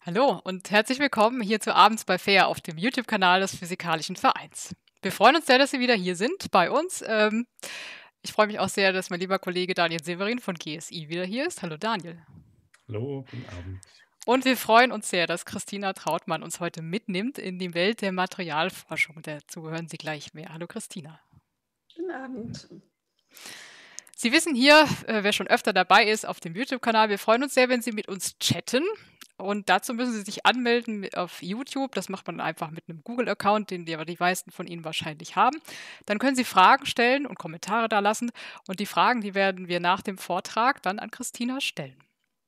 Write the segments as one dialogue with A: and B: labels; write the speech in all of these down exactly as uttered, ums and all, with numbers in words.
A: Hallo und herzlich willkommen hier zu Abends bei Fair auf dem YouTube-Kanal des Physikalischen Vereins. Wir freuen uns sehr, dass Sie wieder hier sind bei uns. Ähm, ich freue mich auch sehr, dass mein lieber Kollege Daniel Severin von G S I wieder hier ist. Hallo Daniel.
B: Hallo, guten Abend.
A: Und wir freuen uns sehr, dass Christina Trautmann uns heute mitnimmt in die Welt der Materialforschung. Dazu hören Sie gleich mehr. Hallo Christina.
C: Guten Abend.
A: Sie wissen hier, äh, wer schon öfter dabei ist auf dem YouTube-Kanal, wir freuen uns sehr, wenn Sie mit uns chatten. Und dazu müssen Sie sich anmelden mi- auf YouTube. Das macht man einfach mit einem Google-Account, den die, aber die meisten von Ihnen wahrscheinlich haben. Dann können Sie Fragen stellen und Kommentare da lassen. Und die Fragen, die werden wir nach dem Vortrag dann an Christina stellen.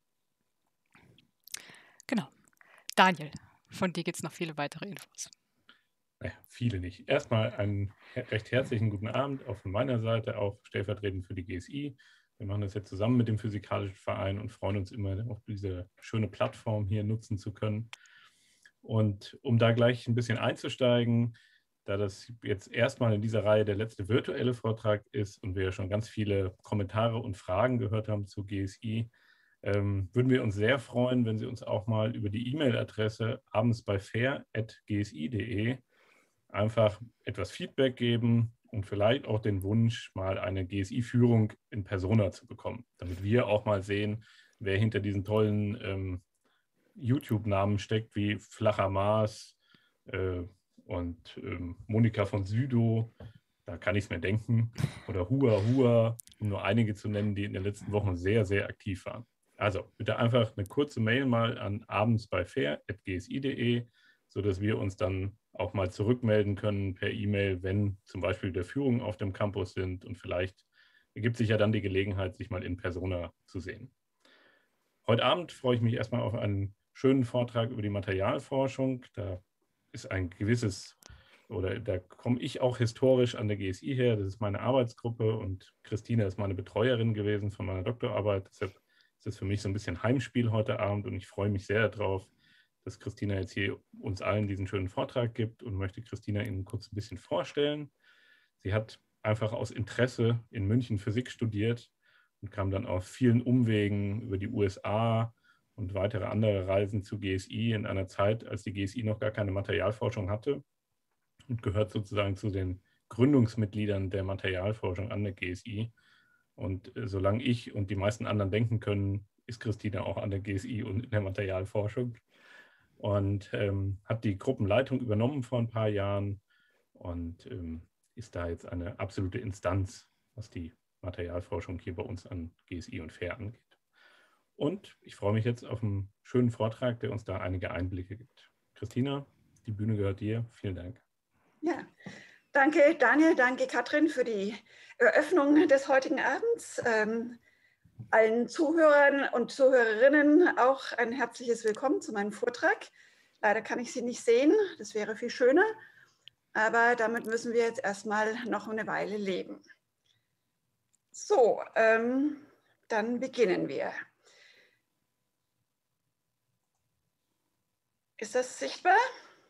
A: Genau. Daniel, von dir gibt es noch viele weitere Infos.
B: Naja, viele nicht. Erstmal einen her- recht herzlichen guten Abend auch von meiner Seite, auch stellvertretend für die G S I. Wir machen das jetzt zusammen mit dem Physikalischen Verein und freuen uns immer, auch diese schöne Plattform hier nutzen zu können. Und um da gleich ein bisschen einzusteigen, da das jetzt erstmal in dieser Reihe der letzte virtuelle Vortrag ist und wir ja schon ganz viele Kommentare und Fragen gehört haben zu G S I, ähm, würden wir uns sehr freuen, wenn Sie uns auch mal über die E-Mail-Adresse abendsbeifair at g s i punkt de einfach etwas Feedback geben und vielleicht auch den Wunsch, mal eine G S I-Führung in Persona zu bekommen, damit wir auch mal sehen, wer hinter diesen tollen ähm, YouTube-Namen steckt, wie Flacher Mars äh, und ähm, Monika von Südow. Da kann ich es mir denken. Oder Hua Hua, um nur einige zu nennen, die in den letzten Wochen sehr, sehr aktiv waren. Also bitte einfach eine kurze Mail mal an abendsbeifair at g s i punkt de, sodass wir uns dann auch mal zurückmelden können per E-Mail, wenn zum Beispiel der Führungen auf dem Campus sind und vielleicht ergibt sich ja dann die Gelegenheit, sich mal in Persona zu sehen. Heute Abend freue ich mich erstmal auf einen schönen Vortrag über die Materialforschung. Da ist ein gewisses, oder da komme ich auch historisch an der G S I her. Das ist meine Arbeitsgruppe und Christina ist meine Betreuerin gewesen von meiner Doktorarbeit. Deshalb ist es für mich so ein bisschen Heimspiel heute Abend und ich freue mich sehr darauf, dass Christina jetzt hier uns allen diesen schönen Vortrag gibt und möchte Christina Ihnen kurz ein bisschen vorstellen. Sie hat einfach aus Interesse in München Physik studiert und kam dann auf vielen Umwegen über die U S A und weitere andere Reisen zu G S I in einer Zeit, als die G S I noch gar keine Materialforschung hatte und gehört sozusagen zu den Gründungsmitgliedern der Materialforschung an der G S I. Und äh, solange ich und die meisten anderen denken können, ist Christina auch an der G S I und in der Materialforschung und ähm, hat die Gruppenleitung übernommen vor ein paar Jahren und ähm, ist da jetzt eine absolute Instanz, was die Materialforschung hier bei uns an G S I und Fair angeht. Und ich freue mich jetzt auf einen schönen Vortrag, der uns da einige Einblicke gibt. Christina, die Bühne gehört dir. Vielen Dank.
C: Ja, danke Daniel, danke Katrin für die Eröffnung des heutigen Abends. Ähm, allen Zuhörern und Zuhörerinnen auch ein herzliches Willkommen zu meinem Vortrag. Leider kann ich Sie nicht sehen, das wäre viel schöner, aber damit müssen wir jetzt erstmal noch eine Weile leben. So, ähm, dann beginnen wir. Ist das sichtbar?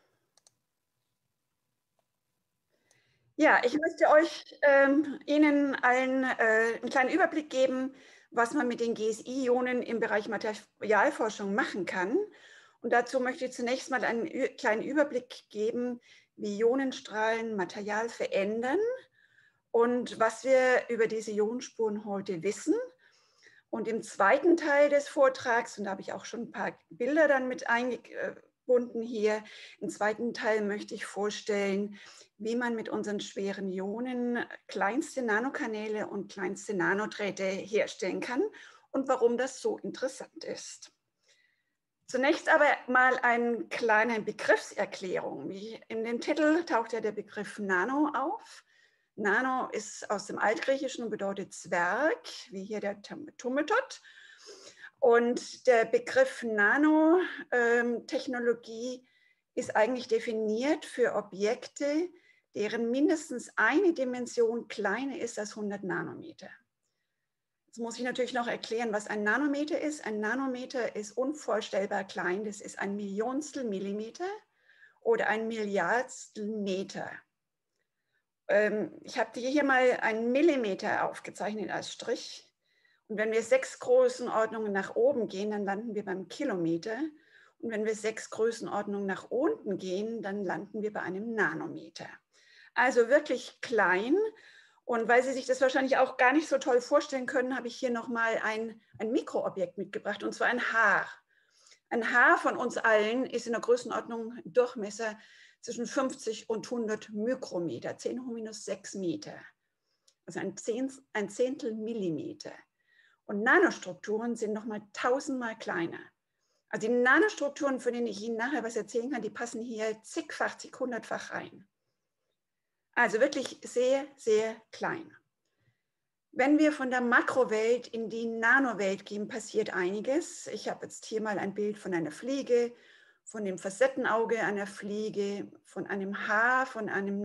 C: Ja, ich möchte euch, ähm, Ihnen allen äh, einen kleinen Überblick geben, was man mit den G S I-Ionen im Bereich Materialforschung machen kann. Und dazu möchte ich zunächst mal einen Ü- kleinen Überblick geben, wie Ionenstrahlen Material verändern und was wir über diese Ionenspuren heute wissen. Und im zweiten Teil des Vortrags, und da habe ich auch schon ein paar Bilder dann mit eingebunden hier, im zweiten Teil möchte ich vorstellen, wie man mit unseren schweren Ionen kleinste Nanokanäle und kleinste Nanodrähte herstellen kann und warum das so interessant ist. Zunächst aber mal eine kleine Begriffserklärung. Wie in dem Titel taucht ja der Begriff Nano auf. Nano ist aus dem Altgriechischen und bedeutet Zwerg, wie hier der Tumetot. Und der Begriff Nanotechnologie ist eigentlich definiert für Objekte, deren mindestens eine Dimension kleiner ist als hundert Nanometer. Jetzt muss ich natürlich noch erklären, was ein Nanometer ist. Ein Nanometer ist unvorstellbar klein. Das ist ein Millionstel Millimeter oder ein Milliardstel Meter. Ich habe dir hier mal einen Millimeter aufgezeichnet als Strich. Und wenn wir sechs Größenordnungen nach oben gehen, dann landen wir beim Kilometer. Und wenn wir sechs Größenordnungen nach unten gehen, dann landen wir bei einem Nanometer. Also wirklich klein. Und weil Sie sich das wahrscheinlich auch gar nicht so toll vorstellen können, habe ich hier nochmal ein, ein Mikroobjekt mitgebracht, und zwar ein Haar. Ein Haar von uns allen ist in der Größenordnung Durchmesser zwischen fünfzig und hundert Mikrometer, zehn hoch minus sechs Meter. Also ein, Zehn, ein Zehntel Millimeter. Und Nanostrukturen sind nochmal tausendmal kleiner. Also die Nanostrukturen, von denen ich Ihnen nachher was erzählen kann, die passen hier zigfach, zig hundertfach rein. Also wirklich sehr, sehr klein. Wenn wir von der Makrowelt in die Nanowelt gehen, passiert einiges. Ich habe jetzt hier mal ein Bild von einer Fliege, von dem Facettenauge einer Fliege, von einem Haar, von einem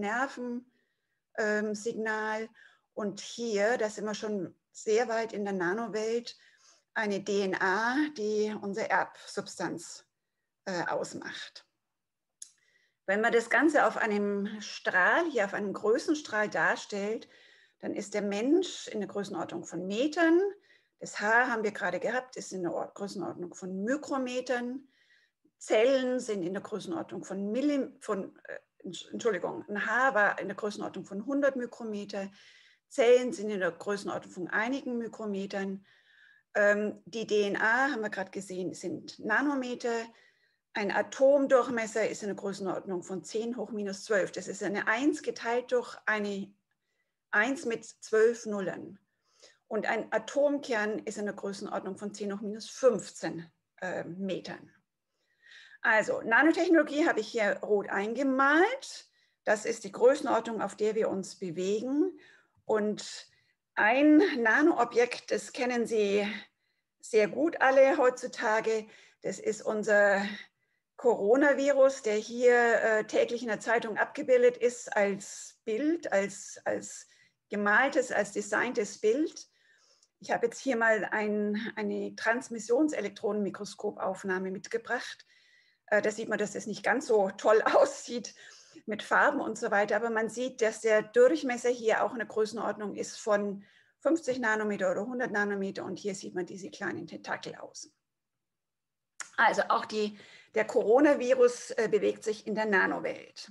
C: Nervensignal. Und hier, da sind wir schon sehr weit in der Nanowelt, eine D N A, die unsere Erbsubstanz äh, ausmacht. Wenn man das Ganze auf einem Strahl, hier auf einem Größenstrahl darstellt, dann ist der Mensch in der Größenordnung von Metern. Das Haar haben wir gerade gehabt, ist in der Größenordnung von Mikrometern. Zellen sind in der Größenordnung von, Millim, von äh, Entschuldigung, ein Haar war in der Größenordnung von hundert Mikrometer. Zellen sind in der Größenordnung von einigen Mikrometern. Ähm, die D N A, haben wir gerade gesehen, sind Nanometer. Ein Atomdurchmesser ist in der Größenordnung von zehn hoch minus zwölf. Das ist eine eins geteilt durch eine eins mit zwölf Nullen. Und ein Atomkern ist in der Größenordnung von zehn hoch minus fünfzehn äh, Metern. Also Nanotechnologie habe ich hier rot eingemalt. Das ist die Größenordnung, auf der wir uns bewegen. Und ein Nanoobjekt, das kennen Sie sehr gut alle heutzutage, das ist unser Coronavirus, der hier äh, täglich in der Zeitung abgebildet ist als Bild, als, als gemaltes, als designtes Bild. Ich habe jetzt hier mal ein, eine Transmissionselektronenmikroskopaufnahme mitgebracht. Äh, da sieht man, dass das nicht ganz so toll aussieht mit Farben und so weiter, aber man sieht, dass der Durchmesser hier auch eine Größenordnung ist von fünfzig Nanometer oder hundert Nanometer, und hier sieht man diese kleinen Tentakel außen. Also auch die, der Coronavirus äh, bewegt sich in der Nanowelt.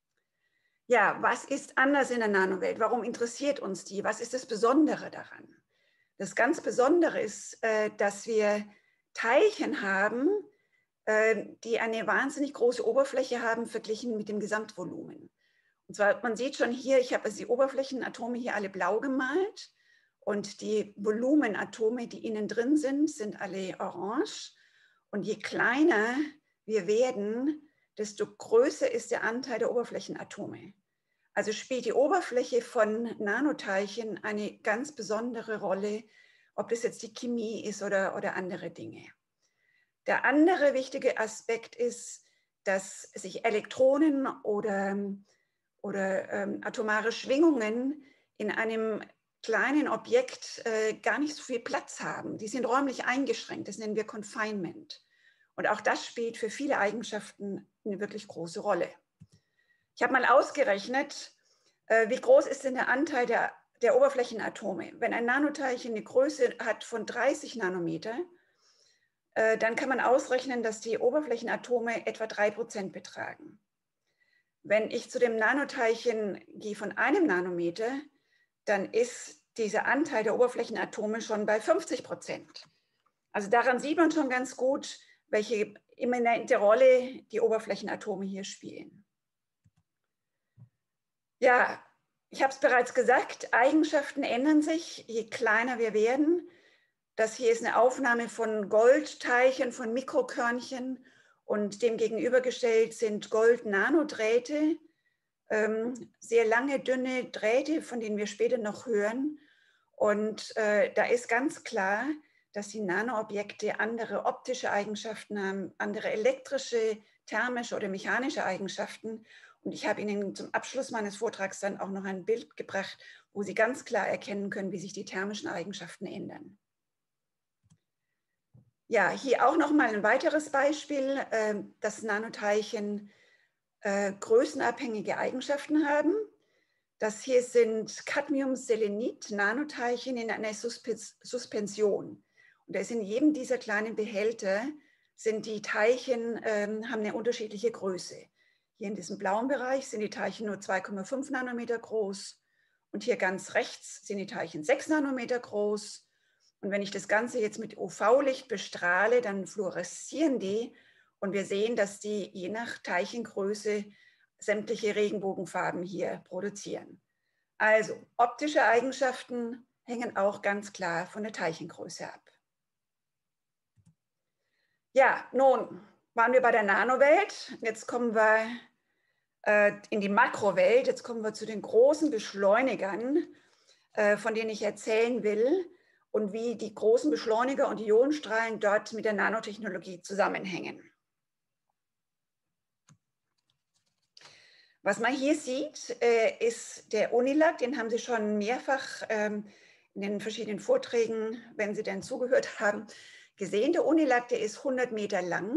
C: Ja, was ist anders in der Nanowelt? Warum interessiert uns die? Was ist das Besondere daran? Das ganz Besondere ist, äh, dass wir Teilchen haben, die eine wahnsinnig große Oberfläche haben, verglichen mit dem Gesamtvolumen. Und zwar, man sieht schon hier, ich habe also die Oberflächenatome hier alle blau gemalt, und die Volumenatome, die innen drin sind, sind alle orange. Und je kleiner wir werden, desto größer ist der Anteil der Oberflächenatome. Also spielt die Oberfläche von Nanoteilchen eine ganz besondere Rolle, ob das jetzt die Chemie ist oder, oder andere Dinge. Der andere wichtige Aspekt ist, dass sich Elektronen oder, oder ähm, atomare Schwingungen in einem kleinen Objekt äh, gar nicht so viel Platz haben. Die sind räumlich eingeschränkt, das nennen wir Confinement. Und auch das spielt für viele Eigenschaften eine wirklich große Rolle. Ich habe mal ausgerechnet, äh, wie groß ist denn der Anteil der, der Oberflächenatome. Wenn ein Nanoteilchen eine Größe hat von dreißig Nanometer, dann kann man ausrechnen, dass die Oberflächenatome etwa drei Prozent betragen. Wenn ich zu dem Nanoteilchen gehe von einem Nanometer, dann ist dieser Anteil der Oberflächenatome schon bei fünfzig Prozent. Also daran sieht man schon ganz gut, welche eminente Rolle die Oberflächenatome hier spielen. Ja, ich habe es bereits gesagt, Eigenschaften ändern sich, je kleiner wir werden. Das hier ist eine Aufnahme von Goldteilchen, von Mikrokörnchen, und dem gegenübergestellt sind Gold-Nanodrähte, ähm, sehr lange, dünne Drähte, von denen wir später noch hören. Und äh, da ist ganz klar, dass die Nanoobjekte andere optische Eigenschaften haben, andere elektrische, thermische oder mechanische Eigenschaften. Und ich habe Ihnen zum Abschluss meines Vortrags dann auch noch ein Bild gebracht, wo Sie ganz klar erkennen können, wie sich die thermischen Eigenschaften ändern. Ja, hier auch noch mal ein weiteres Beispiel, dass Nanoteilchen größenabhängige Eigenschaften haben. Das hier sind Cadmium-Selenit-Nanoteilchen in einer Suspension. Und da ist in jedem dieser kleinen Behälter sind die Teilchen, ähm, haben eine unterschiedliche Größe. Hier in diesem blauen Bereich sind die Teilchen nur zwei Komma fünf Nanometer groß und hier ganz rechts sind die Teilchen sechs Nanometer groß. Und wenn ich das Ganze jetzt mit U V-Licht bestrahle, dann fluoreszieren die und wir sehen, dass die je nach Teilchengröße sämtliche Regenbogenfarben hier produzieren. Also optische Eigenschaften hängen auch ganz klar von der Teilchengröße ab. Ja, nun waren wir bei der Nanowelt. Jetzt kommen wir äh, in die Makrowelt. Jetzt kommen wir zu den großen Beschleunigern, äh, von denen ich erzählen will und wie die großen Beschleuniger und Ionenstrahlen dort mit der Nanotechnologie zusammenhängen. Was man hier sieht, äh, ist der Unilac. Den haben Sie schon mehrfach ähm, in den verschiedenen Vorträgen, wenn Sie denn zugehört haben, gesehen. Der Unilac, der ist hundert Meter lang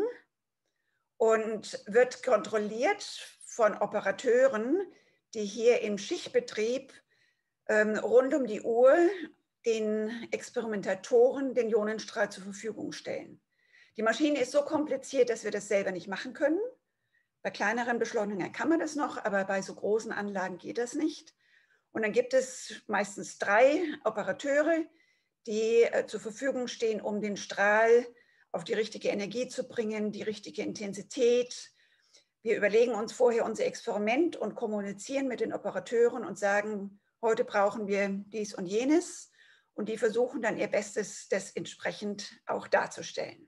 C: und wird kontrolliert von Operateuren, die hier im Schichtbetrieb ähm, rund um die Uhr den Experimentatoren den Ionenstrahl zur Verfügung stellen. Die Maschine ist so kompliziert, dass wir das selber nicht machen können. Bei kleineren Beschleunigern kann man das noch, aber bei so großen Anlagen geht das nicht. Und dann gibt es meistens drei Operateure, die äh, zur Verfügung stehen, um den Strahl auf die richtige Energie zu bringen, die richtige Intensität. Wir überlegen uns vorher unser Experiment und kommunizieren mit den Operateuren und sagen, heute brauchen wir dies und jenes. Und die versuchen dann ihr Bestes, das entsprechend auch darzustellen.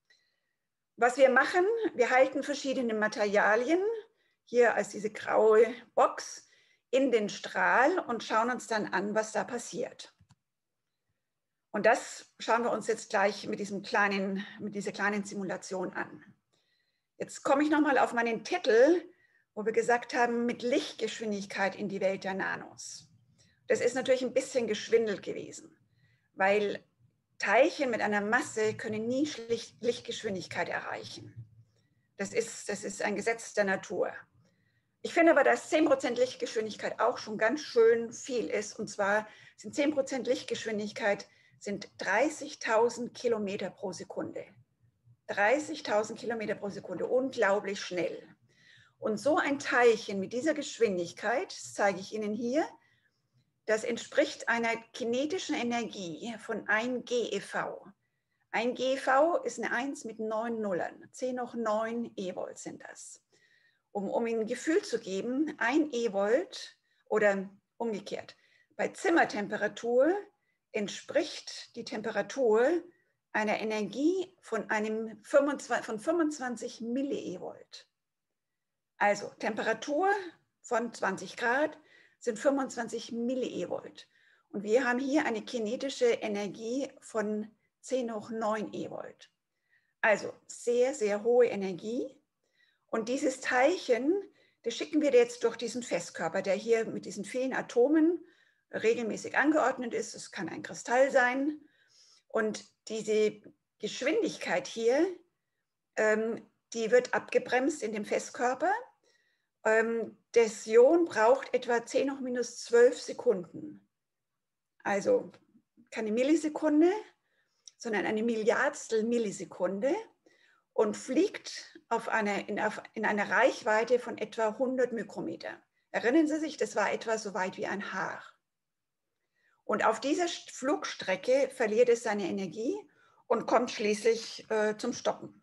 C: Was wir machen, wir halten verschiedene Materialien, hier als diese graue Box, in den Strahl und schauen uns dann an, was da passiert. Und das schauen wir uns jetzt gleich mit, diesem kleinen, mit dieser kleinen Simulation an. Jetzt komme ich nochmal auf meinen Titel, wo wir gesagt haben, mit Lichtgeschwindigkeit in die Welt der Nanos. Das ist natürlich ein bisschen geschwindelt gewesen, weil Teilchen mit einer Masse können nie Lichtgeschwindigkeit erreichen. Das ist, das ist ein Gesetz der Natur. Ich finde aber, dass zehn Prozent Lichtgeschwindigkeit auch schon ganz schön viel ist. Und zwar sind zehn Prozent Lichtgeschwindigkeit sind dreißigtausend Kilometer pro Sekunde. dreißigtausend Kilometer pro Sekunde, unglaublich schnell. Und so ein Teilchen mit dieser Geschwindigkeit, das zeige ich Ihnen hier, das entspricht einer kinetischen Energie von ein GeV. Ein GeV ist eine eins mit neun Nullern. zehn hoch neun E-Volt sind das. Um, um Ihnen ein Gefühl zu geben, ein E-Volt oder umgekehrt, bei Zimmertemperatur entspricht die Temperatur einer Energie von, einem fünfundzwanzig, von fünfundzwanzig Millievolt. Also Temperatur von zwanzig Grad sind fünfundzwanzig Millievolt. Und wir haben hier eine kinetische Energie von zehn hoch neun Evolt. Also sehr, sehr hohe Energie. Und dieses Teilchen, das schicken wir jetzt durch diesen Festkörper, der hier mit diesen vielen Atomen regelmäßig angeordnet ist. Es kann ein Kristall sein. Und diese Geschwindigkeit hier, ähm, die wird abgebremst in dem Festkörper. Ähm, das Ion braucht etwa zehn hoch minus zwölf Sekunden. Also keine Millisekunde, sondern eine Milliardstel Millisekunde und fliegt auf eine, in, auf, in einer Reichweite von etwa hundert Mikrometer. Erinnern Sie sich, das war etwa so weit wie ein Haar. Und auf dieser Flugstrecke verliert es seine Energie und kommt schließlich äh, zum Stoppen.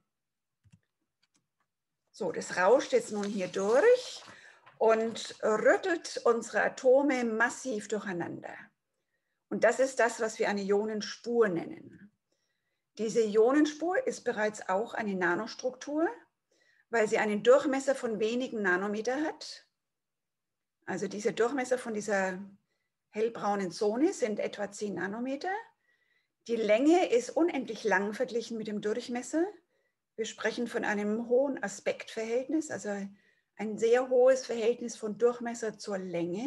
C: So, das rauscht jetzt nun hier durch und rüttelt unsere Atome massiv durcheinander. Und das ist das, was wir eine Ionenspur nennen. Diese Ionenspur ist bereits auch eine Nanostruktur, weil sie einen Durchmesser von wenigen Nanometer hat. Also dieser Durchmesser von dieser hellbraunen Zone sind etwa zehn Nanometer. Die Länge ist unendlich lang verglichen mit dem Durchmesser. Wir sprechen von einem hohen Aspektverhältnis, also ein sehr hohes Verhältnis von Durchmesser zur Länge.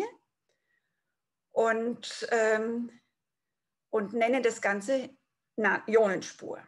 C: Und, ähm, und nennen das Ganze Na, Ionenspur.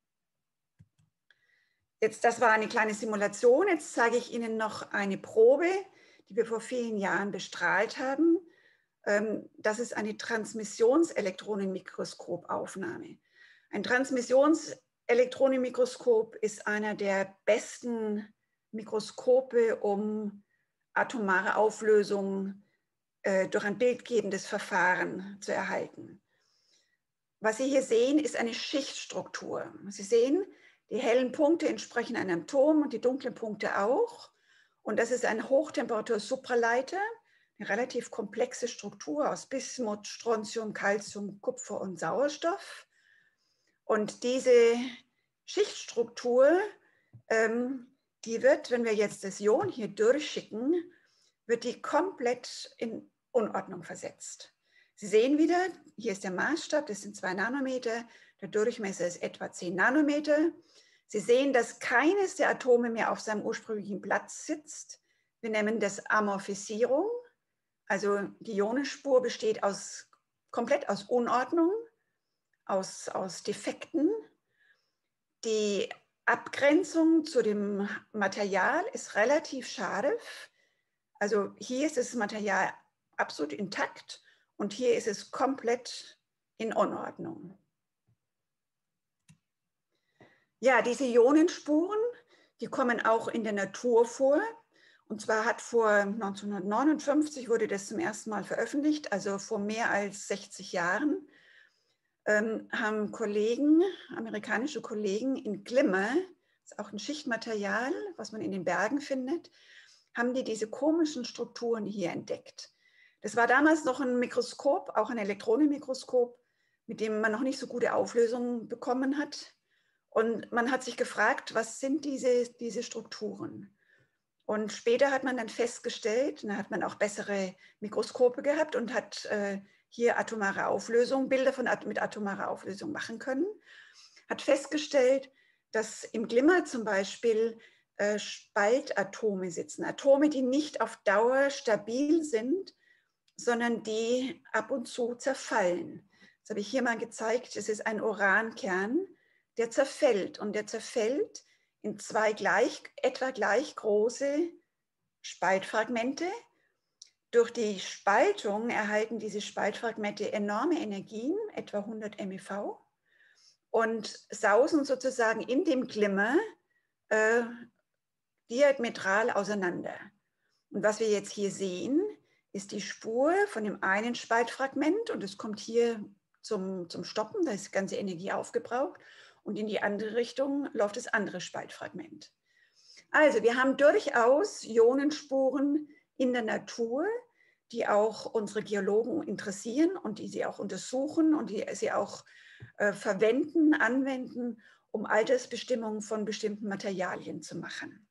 C: Jetzt, das war eine kleine Simulation. Jetzt zeige ich Ihnen noch eine Probe, die wir vor vielen Jahren bestrahlt haben. Ähm, das ist eine Transmissionselektronenmikroskopaufnahme. Ein Transmissions Elektronenmikroskop ist einer der besten Mikroskope, um atomare Auflösung äh, durch ein bildgebendes Verfahren zu erhalten. Was Sie hier sehen, ist eine Schichtstruktur. Sie sehen, die hellen Punkte entsprechen einem Atom und die dunklen Punkte auch. Und das ist ein Hochtemperatur-Supraleiter, eine relativ komplexe Struktur aus Bismut, Strontium, Calcium, Kupfer und Sauerstoff. Und diese Schichtstruktur, ähm, die wird, wenn wir jetzt das Ion hier durchschicken, wird die komplett in Unordnung versetzt. Sie sehen wieder, hier ist der Maßstab, das sind zwei Nanometer, der Durchmesser ist etwa zehn Nanometer. Sie sehen, dass keines der Atome mehr auf seinem ursprünglichen Platz sitzt. Wir nennen das Amorphisierung. Also die Ionenspur besteht aus, komplett aus Unordnung, aus, aus Defekten. Die Abgrenzung zu dem Material ist relativ scharf. Also hier ist das Material absolut intakt und hier ist es komplett in Unordnung. Ja, diese Ionenspuren, die kommen auch in der Natur vor. Und zwar hat vor neunzehnhundertneunundfünfzig wurde das zum ersten Mal veröffentlicht, also vor mehr als sechzig Jahren, ähm, haben Kollegen, amerikanische Kollegen in Glimmer, das ist auch ein Schichtmaterial, was man in den Bergen findet, haben die diese komischen Strukturen hier entdeckt. Das war damals noch ein Mikroskop, auch ein Elektronenmikroskop, mit dem man noch nicht so gute Auflösungen bekommen hat. Und man hat sich gefragt, was sind diese, diese Strukturen? Und später hat man dann festgestellt, da hat man auch bessere Mikroskope gehabt und hat äh, hier atomare Auflösung, Bilder von, mit atomarer Auflösung machen können, hat festgestellt, dass im Glimmer zum Beispiel äh, Spaltatome sitzen, Atome, die nicht auf Dauer stabil sind, sondern die ab und zu zerfallen. Das habe ich hier mal gezeigt, es ist ein Urankern, der zerfällt und der zerfällt in zwei gleich, etwa gleich große Spaltfragmente. Durch die Spaltung erhalten diese Spaltfragmente enorme Energien, etwa hundert MeV, und sausen sozusagen in dem Glimmer äh, diametral auseinander. Und was wir jetzt hier sehen, ist die Spur von dem einen Spaltfragment und es kommt hier zum, zum Stoppen, da ist die ganze Energie aufgebraucht. Und in die andere Richtung läuft das andere Spaltfragment. Also wir haben durchaus Ionenspuren in der Natur, die auch unsere Geologen interessieren und die sie auch untersuchen und die sie auch äh, verwenden, anwenden, um Altersbestimmungen von bestimmten Materialien zu machen.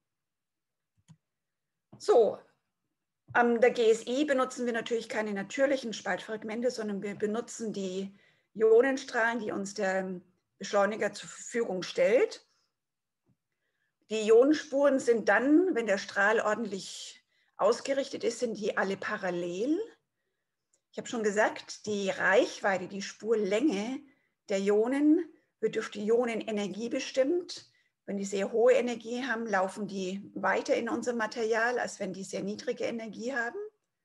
C: So, an der G S I benutzen wir natürlich keine natürlichen Spaltfragmente, sondern wir benutzen die Ionenstrahlen, die uns der Beschleuniger zur Verfügung stellt. Die Ionenspuren sind dann, wenn der Strahl ordentlich ausgerichtet ist, sind die alle parallel. Ich habe schon gesagt, die Reichweite, die Spurlänge der Ionen wird durch die Ionenenergie bestimmt. Wenn die sehr hohe Energie haben, laufen die weiter in unser Material, als wenn die sehr niedrige Energie haben.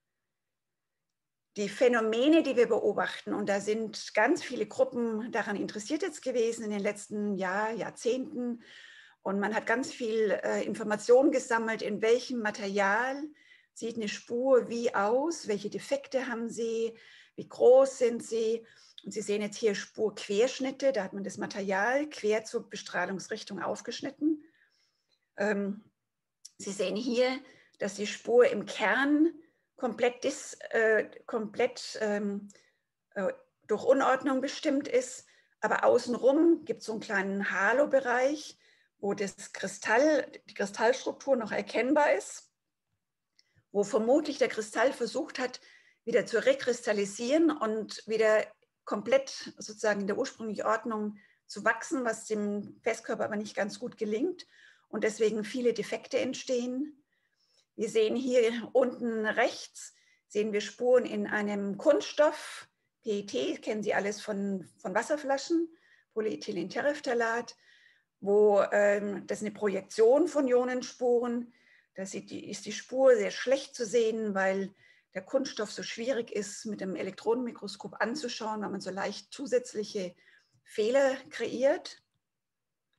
C: Die Phänomene, die wir beobachten, und da sind ganz viele Gruppen daran interessiert jetzt gewesen in den letzten Jahr, Jahrzehnten, und man hat ganz viel äh, Informationen gesammelt, in welchem Material sieht eine Spur wie aus, welche Defekte haben sie, wie groß sind sie. Und Sie sehen jetzt hier Spurquerschnitte, da hat man das Material quer zur Bestrahlungsrichtung aufgeschnitten. Ähm, Sie sehen hier, dass die Spur im Kern komplett, dis, äh, komplett ähm, äh, durch Unordnung bestimmt ist, aber außenrum gibt es so einen kleinen Halo-Bereich, wo das Kristall, die Kristallstruktur noch erkennbar ist, wo vermutlich der Kristall versucht hat, wieder zu rekristallisieren und wieder komplett sozusagen in der ursprünglichen Ordnung zu wachsen, was dem Festkörper aber nicht ganz gut gelingt und deswegen viele Defekte entstehen. Wir sehen hier unten rechts, sehen wir Spuren in einem Kunststoff, P E T, kennen Sie alles von, von Wasserflaschen, Polyethylenterephthalat, wo ähm, das ist eine Projektion von Ionenspuren. Da ist die, ist die Spur sehr schlecht zu sehen, weil der Kunststoff so schwierig ist, mit dem Elektronenmikroskop anzuschauen, weil man so leicht zusätzliche Fehler kreiert.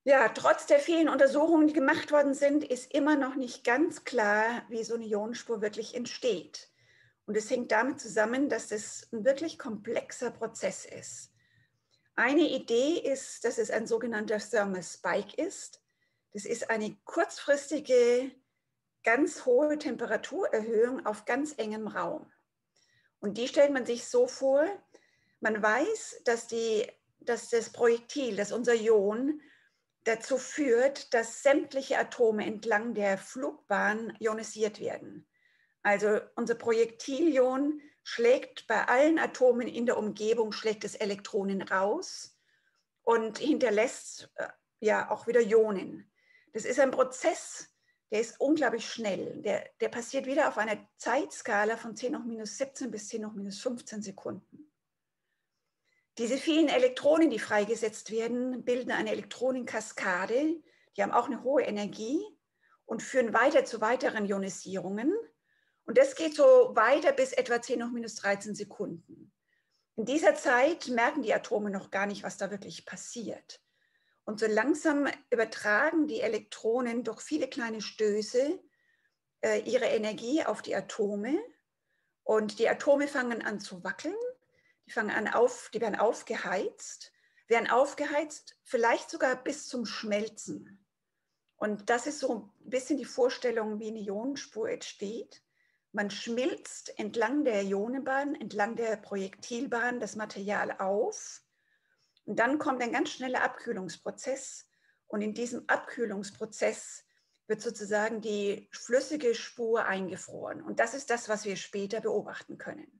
C: Ja, trotz der vielen Untersuchungen, die gemacht worden sind, ist immer noch nicht ganz klar, wie so eine Ionenspur wirklich entsteht. Und es hängt damit zusammen, dass es ein wirklich komplexer Prozess ist. Eine Idee ist, dass es ein sogenannter Thermal Spike ist. Das ist eine kurzfristige, ganz hohe Temperaturerhöhung auf ganz engem Raum. Und die stellt man sich so vor, man weiß, dass, die, dass das Projektil, dass unser Ion dazu führt, dass sämtliche Atome entlang der Flugbahn ionisiert werden. Also unser Projektilion schlägt bei allen Atomen in der Umgebung, schlägt es Elektronen raus und hinterlässt äh, ja auch wieder Ionen. Das ist ein Prozess, der ist unglaublich schnell. Der, der passiert wieder auf einer Zeitskala von zehn hoch minus siebzehn bis zehn hoch minus fünfzehn Sekunden. Diese vielen Elektronen, die freigesetzt werden, bilden eine Elektronenkaskade. Die haben auch eine hohe Energie und führen weiter zu weiteren Ionisierungen. Und das geht so weiter bis etwa zehn hoch minus dreizehn Sekunden. In dieser Zeit merken die Atome noch gar nicht, was da wirklich passiert. Und so langsam übertragen die Elektronen durch viele kleine Stöße äh, ihre Energie auf die Atome. Und die Atome fangen an zu wackeln. Die fangen an auf, die werden aufgeheizt, werden aufgeheizt, vielleicht sogar bis zum Schmelzen. Und das ist so ein bisschen die Vorstellung, wie eine Ionenspur entsteht. Man schmilzt entlang der Ionenbahn, entlang der Projektilbahn das Material auf. Und dann kommt ein ganz schneller Abkühlungsprozess. Und in diesem Abkühlungsprozess wird sozusagen die flüssige Spur eingefroren. Und das ist das, was wir später beobachten können.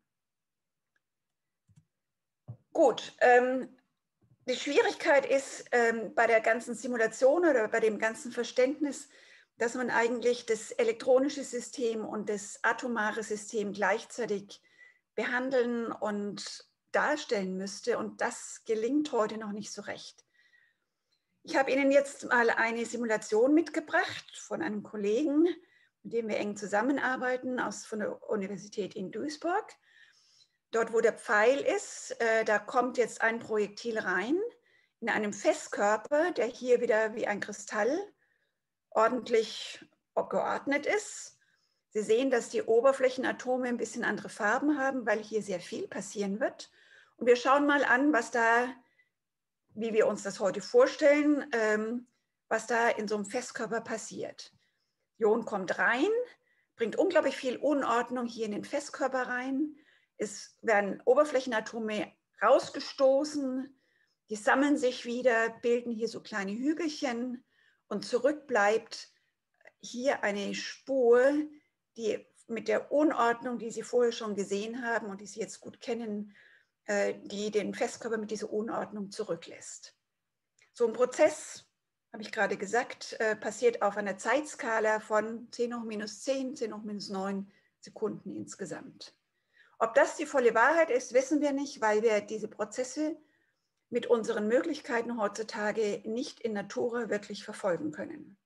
C: Gut, ähm, die Schwierigkeit ist ähm, bei der ganzen Simulation oder bei dem ganzen Verständnis, dass man eigentlich das elektronische System und das atomare System gleichzeitig behandeln und darstellen müsste. Und das gelingt heute noch nicht so recht. Ich habe Ihnen jetzt mal eine Simulation mitgebracht von einem Kollegen, mit dem wir eng zusammenarbeiten, aus, von der Universität in Duisburg. Dort, wo der Pfeil ist, äh, da kommt jetzt ein Projektil rein in einem Festkörper, der hier wieder wie ein Kristall ordentlich geordnet ist. Sie sehen, dass die Oberflächenatome ein bisschen andere Farben haben, weil hier sehr viel passieren wird. Und wir schauen mal an, was da, wie wir uns das heute vorstellen, ähm, was da in so einem Festkörper passiert. Ion kommt rein, bringt unglaublich viel Unordnung hier in den Festkörper rein. Es werden Oberflächenatome rausgestoßen, die sammeln sich wieder, bilden hier so kleine Hügelchen und zurück bleibt hier eine Spur, die mit der Unordnung, die Sie vorher schon gesehen haben und die Sie jetzt gut kennen, die den Festkörper mit dieser Unordnung zurücklässt. So ein Prozess, habe ich gerade gesagt, passiert auf einer Zeitskala von zehn hoch minus zehn, zehn hoch minus neun Sekunden insgesamt. Ob das die volle Wahrheit ist, wissen wir nicht, weil wir diese Prozesse mit unseren Möglichkeiten heutzutage nicht in Natura wirklich verfolgen können.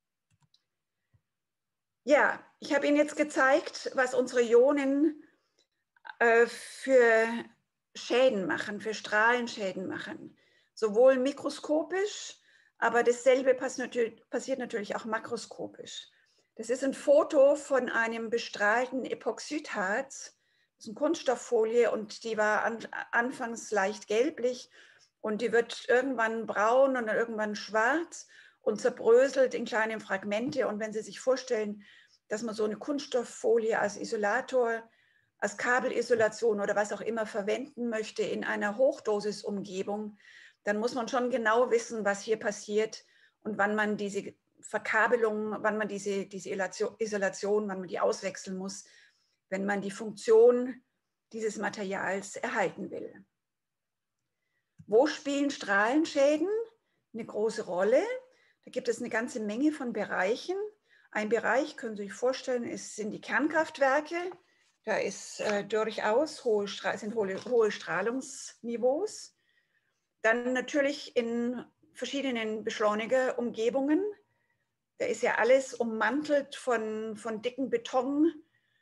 C: Ja, ich habe Ihnen jetzt gezeigt, was unsere Ionen äh, für Schäden machen, für Strahlenschäden machen. Sowohl mikroskopisch, aber dasselbe passiert natürlich auch makroskopisch. Das ist ein Foto von einem bestrahlten Epoxidharz. Das ist eine Kunststofffolie und die war an, anfangs leicht gelblich und die wird irgendwann braun und dann irgendwann schwarz und zerbröselt in kleine Fragmente. Und wenn Sie sich vorstellen, dass man so eine Kunststofffolie als Isolator, als Kabelisolation oder was auch immer verwenden möchte in einer Hochdosisumgebung, dann muss man schon genau wissen, was hier passiert und wann man diese Verkabelung, wann man diese, diese Isolation, wann man die auswechseln muss, wenn man die Funktion dieses Materials erhalten will. Wo spielen Strahlenschäden eine große Rolle? Da gibt es eine ganze Menge von Bereichen. Ein Bereich, können Sie sich vorstellen, ist, sind die Kernkraftwerke. Da ist äh, durchaus hohe, sind hohe, hohe Strahlungsniveaus. Dann natürlich in verschiedenen Beschleunigerumgebungen. Da ist ja alles ummantelt von, von dicken Betonwänden,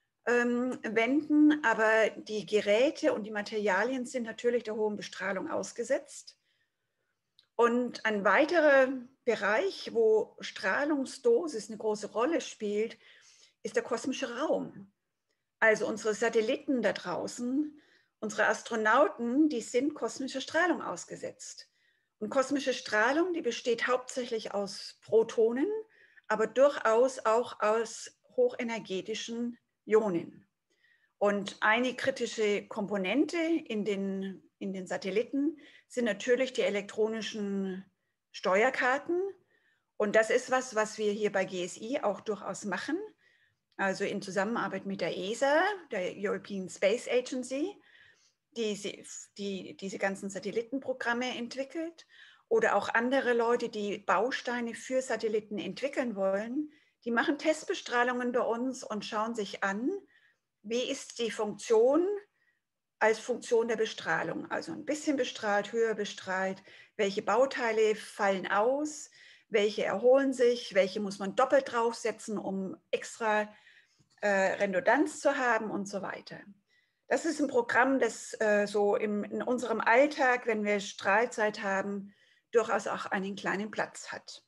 C: ähm, aber die Geräte und die Materialien sind natürlich der hohen Bestrahlung ausgesetzt. Und ein weiterer Bereich, wo Strahlungsdosis eine große Rolle spielt, ist der kosmische Raum. Also unsere Satelliten da draußen, unsere Astronauten, die sind kosmischer Strahlung ausgesetzt. Und kosmische Strahlung, die besteht hauptsächlich aus Protonen, aber durchaus auch aus hochenergetischen Ionen. Und eine kritische Komponente in den, in den Satelliten sind natürlich die elektronischen Steuerkarten. Und das ist was, was wir hier bei G S I auch durchaus machen. Also in Zusammenarbeit mit der E S A, der European Space Agency, die, die diese ganzen Satellitenprogramme entwickelt. Oder auch andere Leute, die Bausteine für Satelliten entwickeln wollen, die machen Testbestrahlungen bei uns und schauen sich an, wie ist die Funktion als Funktion der Bestrahlung. Also ein bisschen bestrahlt, höher bestrahlt, welche Bauteile fallen aus, welche erholen sich, welche muss man doppelt draufsetzen, um extra äh, Redundanz zu haben und so weiter. Das ist ein Programm, das äh, so im, in unserem Alltag, wenn wir Strahlzeit haben, durchaus auch einen kleinen Platz hat.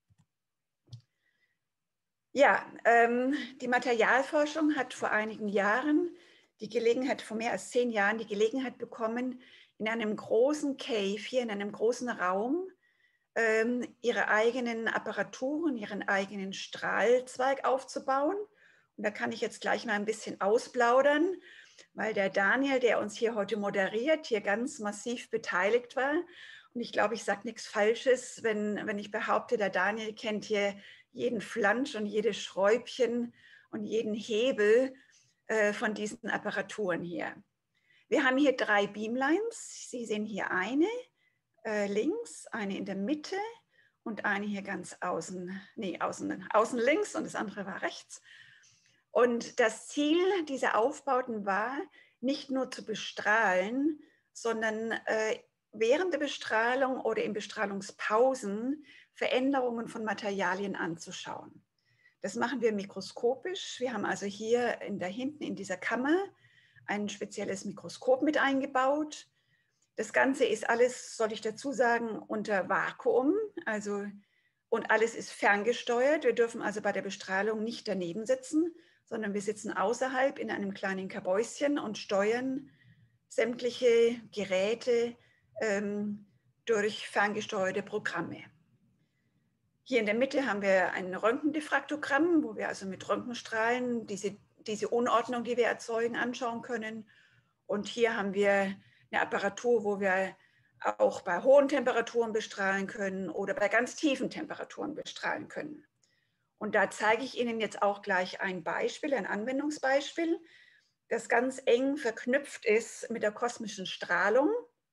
C: Ja, ähm, die Materialforschung hat vor einigen Jahren die Gelegenheit, vor mehr als zehn Jahren, die Gelegenheit bekommen, in einem großen Cave, hier in einem großen Raum, ähm, ihre eigenen Apparaturen, ihren eigenen Strahlzweig aufzubauen. Und da kann ich jetzt gleich mal ein bisschen ausplaudern, weil der Daniel, der uns hier heute moderiert, hier ganz massiv beteiligt war. Und ich glaube, ich sage nichts Falsches, wenn, wenn ich behaupte, der Daniel kennt hier jeden Flansch und jedes Schräubchen und jeden Hebel äh, von diesen Apparaturen hier. Wir haben hier drei Beamlines. Sie sehen hier eine äh, links, eine in der Mitte und eine hier ganz außen, nee, außen, außen links und das andere war rechts. Und das Ziel dieser Aufbauten war, nicht nur zu bestrahlen, sondern äh, während der Bestrahlung oder in Bestrahlungspausen Veränderungen von Materialien anzuschauen. Das machen wir mikroskopisch. Wir haben also hier in der, hinten in dieser Kammer ein spezielles Mikroskop mit eingebaut. Das Ganze ist alles, soll ich dazu sagen, unter Vakuum, also, und alles ist ferngesteuert. Wir dürfen also bei der Bestrahlung nicht daneben sitzen, sondern wir sitzen außerhalb in einem kleinen Kabäuschen und steuern sämtliche Geräte ähm, durch ferngesteuerte Programme. Hier in der Mitte haben wir ein Röntgendiffraktogramm, wo wir also mit Röntgenstrahlen diese, diese Unordnung, die wir erzeugen, anschauen können. Und hier haben wir eine Apparatur, wo wir auch bei hohen Temperaturen bestrahlen können oder bei ganz tiefen Temperaturen bestrahlen können. Und da zeige ich Ihnen jetzt auch gleich ein Beispiel, ein Anwendungsbeispiel, das ganz eng verknüpft ist mit der kosmischen Strahlung.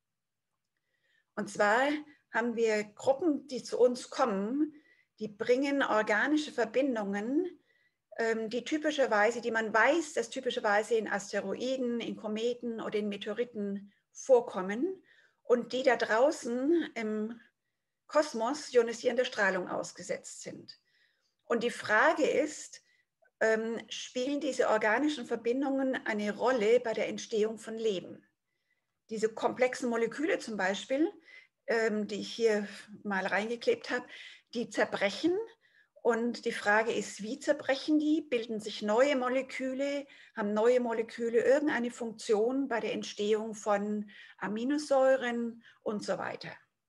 C: Und zwar haben wir Gruppen, die zu uns kommen, die bringen organische Verbindungen, die typischerweise, die man weiß, dass typischerweise in Asteroiden, in Kometen oder in Meteoriten vorkommen und die da draußen im Kosmos ionisierender Strahlung ausgesetzt sind. Und die Frage ist, ähm, spielen diese organischen Verbindungen eine Rolle bei der Entstehung von Leben? Diese komplexen Moleküle zum Beispiel, ähm, die ich hier mal reingeklebt habe, die zerbrechen. Und die Frage ist, wie zerbrechen die? Bilden sich neue Moleküle? Haben neue Moleküle irgendeine Funktion bei der Entstehung von Aminosäuren und so weiter?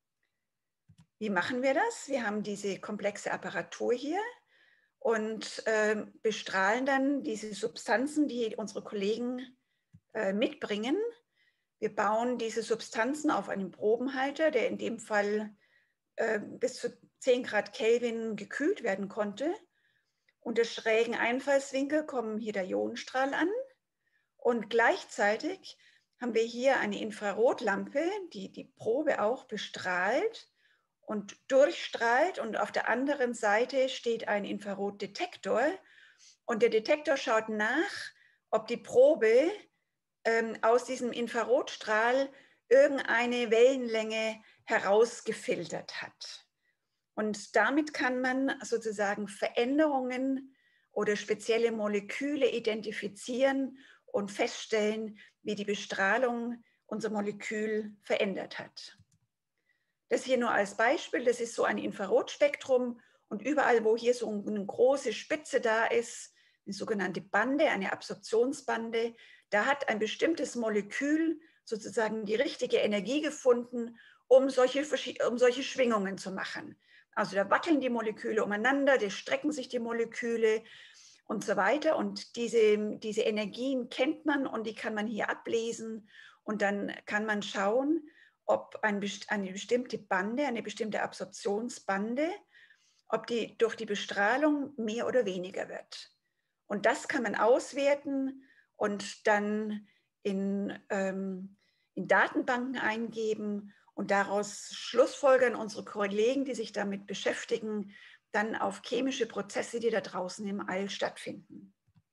C: Wie machen wir das? Wir haben diese komplexe Apparatur hier und äh, bestrahlen dann diese Substanzen, die unsere Kollegen äh, mitbringen. Wir bauen diese Substanzen auf einen Probenhalter, der in dem Fall äh, bis zu zehn Grad Kelvin gekühlt werden konnte. Unter schrägen Einfallswinkel kommen hier der Ionenstrahl an und gleichzeitig haben wir hier eine Infrarotlampe, die die Probe auch bestrahlt und durchstrahlt und auf der anderen Seite steht ein Infrarotdetektor und der Detektor schaut nach, ob die Probe ähm, aus diesem Infrarotstrahl irgendeine Wellenlänge herausgefiltert hat. Und damit kann man sozusagen Veränderungen oder spezielle Moleküle identifizieren und feststellen, wie die Bestrahlung unser Molekül verändert hat. Das hier nur als Beispiel, das ist so ein Infrarotspektrum und überall, wo hier so eine große Spitze da ist, eine sogenannte Bande, eine Absorptionsbande, da hat ein bestimmtes Molekül sozusagen die richtige Energie gefunden, um solche, um solche Schwingungen zu machen. Also da wackeln die Moleküle umeinander, da strecken sich die Moleküle und so weiter. Und diese, diese Energien kennt man und die kann man hier ablesen. Und dann kann man schauen, ob ein, eine bestimmte Bande, eine bestimmte Absorptionsbande, ob die durch die Bestrahlung mehr oder weniger wird. Und das kann man auswerten und dann in, ähm, in Datenbanken eingeben und daraus schlussfolgern unsere Kollegen, die sich damit beschäftigen, dann auf chemische Prozesse, die da draußen im All stattfinden.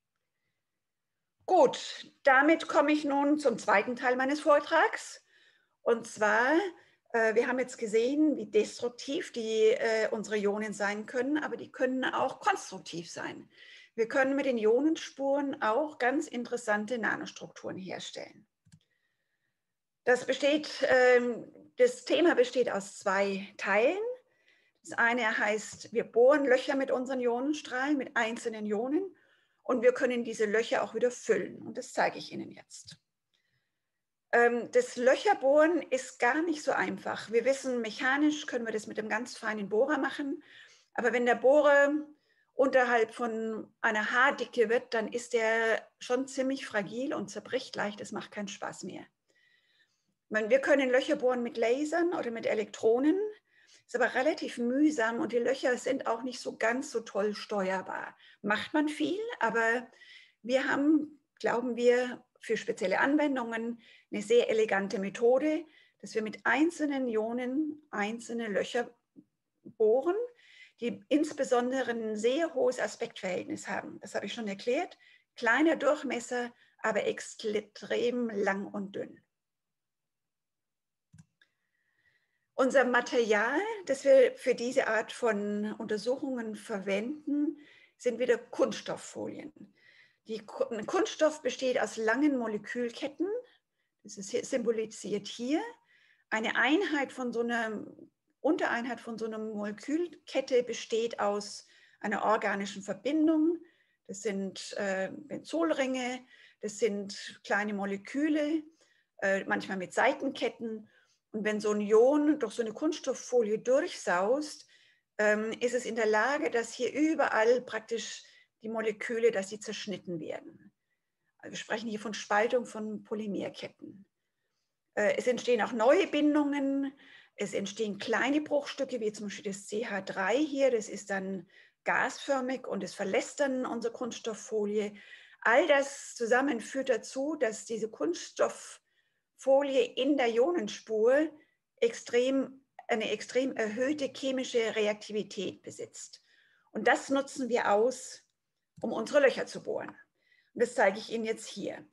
C: Gut, damit komme ich nun zum zweiten Teil meines Vortrags. Und zwar, äh, wir haben jetzt gesehen, wie destruktiv die, äh, unsere Ionen sein können, aber die können auch konstruktiv sein. Wir können mit den Ionenspuren auch ganz interessante Nanostrukturen herstellen. Das, besteht, ähm, das Thema besteht aus zwei Teilen. Das eine heißt, wir bohren Löcher mit unseren Ionenstrahlen, mit einzelnen Ionen, und wir können diese Löcher auch wieder füllen. Und das zeige ich Ihnen jetzt. Ähm, das Löcherbohren ist gar nicht so einfach. Wir wissen, mechanisch können wir das mit einem ganz feinen Bohrer machen, aber wenn der Bohrer unterhalb von einer Haardicke wird, dann ist der schon ziemlich fragil und zerbricht leicht, das macht keinen Spaß mehr. Wir können Löcher bohren mit Lasern oder mit Elektronen, ist aber relativ mühsam und die Löcher sind auch nicht so ganz so toll steuerbar. Macht man viel, aber wir haben, glauben wir, für spezielle Anwendungen eine sehr elegante Methode, dass wir mit einzelnen Ionen einzelne Löcher bohren, die insbesondere ein sehr hohes Aspektverhältnis haben. Das habe ich schon erklärt. Kleiner Durchmesser, aber extrem lang und dünn. Unser Material, das wir für diese Art von Untersuchungen verwenden, sind wieder Kunststofffolien. Die Kunststoff besteht aus langen Molekülketten. Das ist hier symbolisiert hier. Eine Einheit von so einer Untereinheit von so einer Molekülkette besteht aus einer organischen Verbindung. Das sind äh, Benzolringe, das sind kleine Moleküle, äh, manchmal mit Seitenketten. Und wenn so ein Ion durch so eine Kunststofffolie durchsaust, ähm, ist es in der Lage, dass hier überall praktisch die Moleküle, dass sie zerschnitten werden. Wir sprechen hier von Spaltung von Polymerketten. Äh, es entstehen auch neue Bindungen. Es entstehen kleine Bruchstücke, wie zum Beispiel das C H drei hier. Das ist dann gasförmig und es verlässt dann unsere Kunststofffolie. All das zusammen führt dazu, dass diese Kunststofffolie in der Ionenspur extrem, eine extrem erhöhte chemische Reaktivität besitzt. Und das nutzen wir aus, um unsere Löcher zu bohren. Und das zeige ich Ihnen jetzt hier.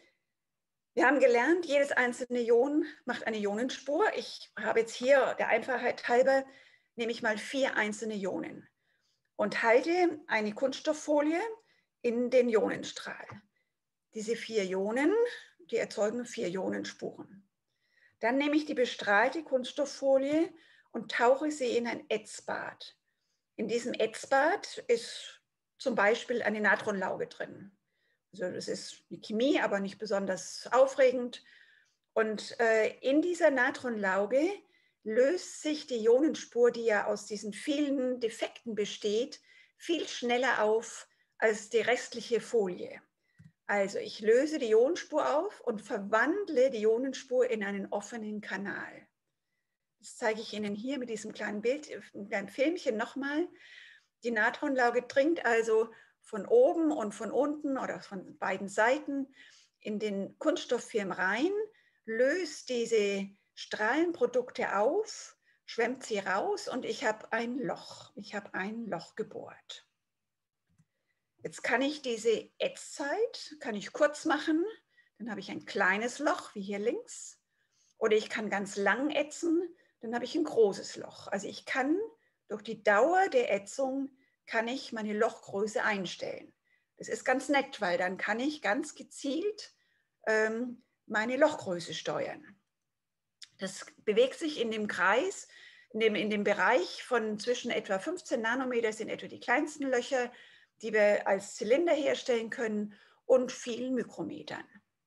C: Wir haben gelernt, jedes einzelne Ion macht eine Ionenspur. Ich habe jetzt hier der Einfachheit halber, nehme ich mal vier einzelne Ionen und halte eine Kunststofffolie in den Ionenstrahl. Diese vier Ionen, die erzeugen vier Ionenspuren. Dann nehme ich die bestrahlte Kunststofffolie und tauche sie in ein Ätzbad. In diesem Ätzbad ist zum Beispiel eine Natronlauge drin. Also das ist eine Chemie, aber nicht besonders aufregend. Und äh, in dieser Natronlauge löst sich die Ionenspur, die ja aus diesen vielen Defekten besteht, viel schneller auf als die restliche Folie. Also ich löse die Ionenspur auf und verwandle die Ionenspur in einen offenen Kanal. Das zeige ich Ihnen hier mit diesem kleinen Bild, mit einem Filmchen nochmal. Die Natronlauge dringt also von oben und von unten oder von beiden Seiten in den Kunststofffilm rein, löst diese Strahlenprodukte auf, schwemmt sie raus und ich habe ein Loch. Ich habe ein Loch gebohrt. Jetzt kann ich diese Ätzzeit, kann ich kurz machen, dann habe ich ein kleines Loch, wie hier links. Oder ich kann ganz lang ätzen, dann habe ich ein großes Loch. Also ich kann durch die Dauer der Ätzung kann ich meine Lochgröße einstellen. Das ist ganz nett, weil dann kann ich ganz gezielt ähm, meine Lochgröße steuern. Das bewegt sich in dem Kreis In dem, in dem Bereich von zwischen etwa fünfzehn Nanometer sind etwa die kleinsten Löcher, die wir als Zylinder herstellen können, und vielen Mikrometern.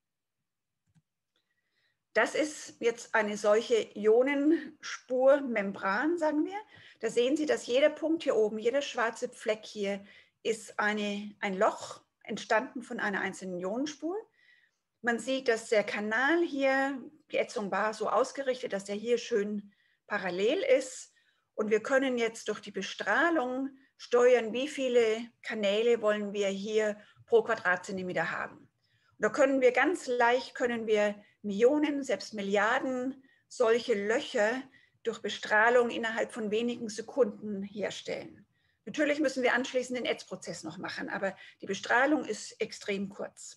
C: Das ist jetzt eine solche Ionenspurmembran, sagen wir. Da sehen Sie, dass jeder Punkt hier oben, jeder schwarze Fleck hier, ist eine, ein Loch entstanden von einer einzelnen Ionenspur. Man sieht, dass der Kanal hier, die Ätzung war so ausgerichtet, dass der hier schön parallel ist. Und wir können jetzt durch die Bestrahlung steuern, wie viele Kanäle wollen wir hier pro Quadratzentimeter haben. Und da können wir ganz leicht, können wir Millionen, selbst Milliarden solche Löcher durch Bestrahlung innerhalb von wenigen Sekunden herstellen. Natürlich müssen wir anschließend den Ätzprozess noch machen, aber die Bestrahlung ist extrem kurz.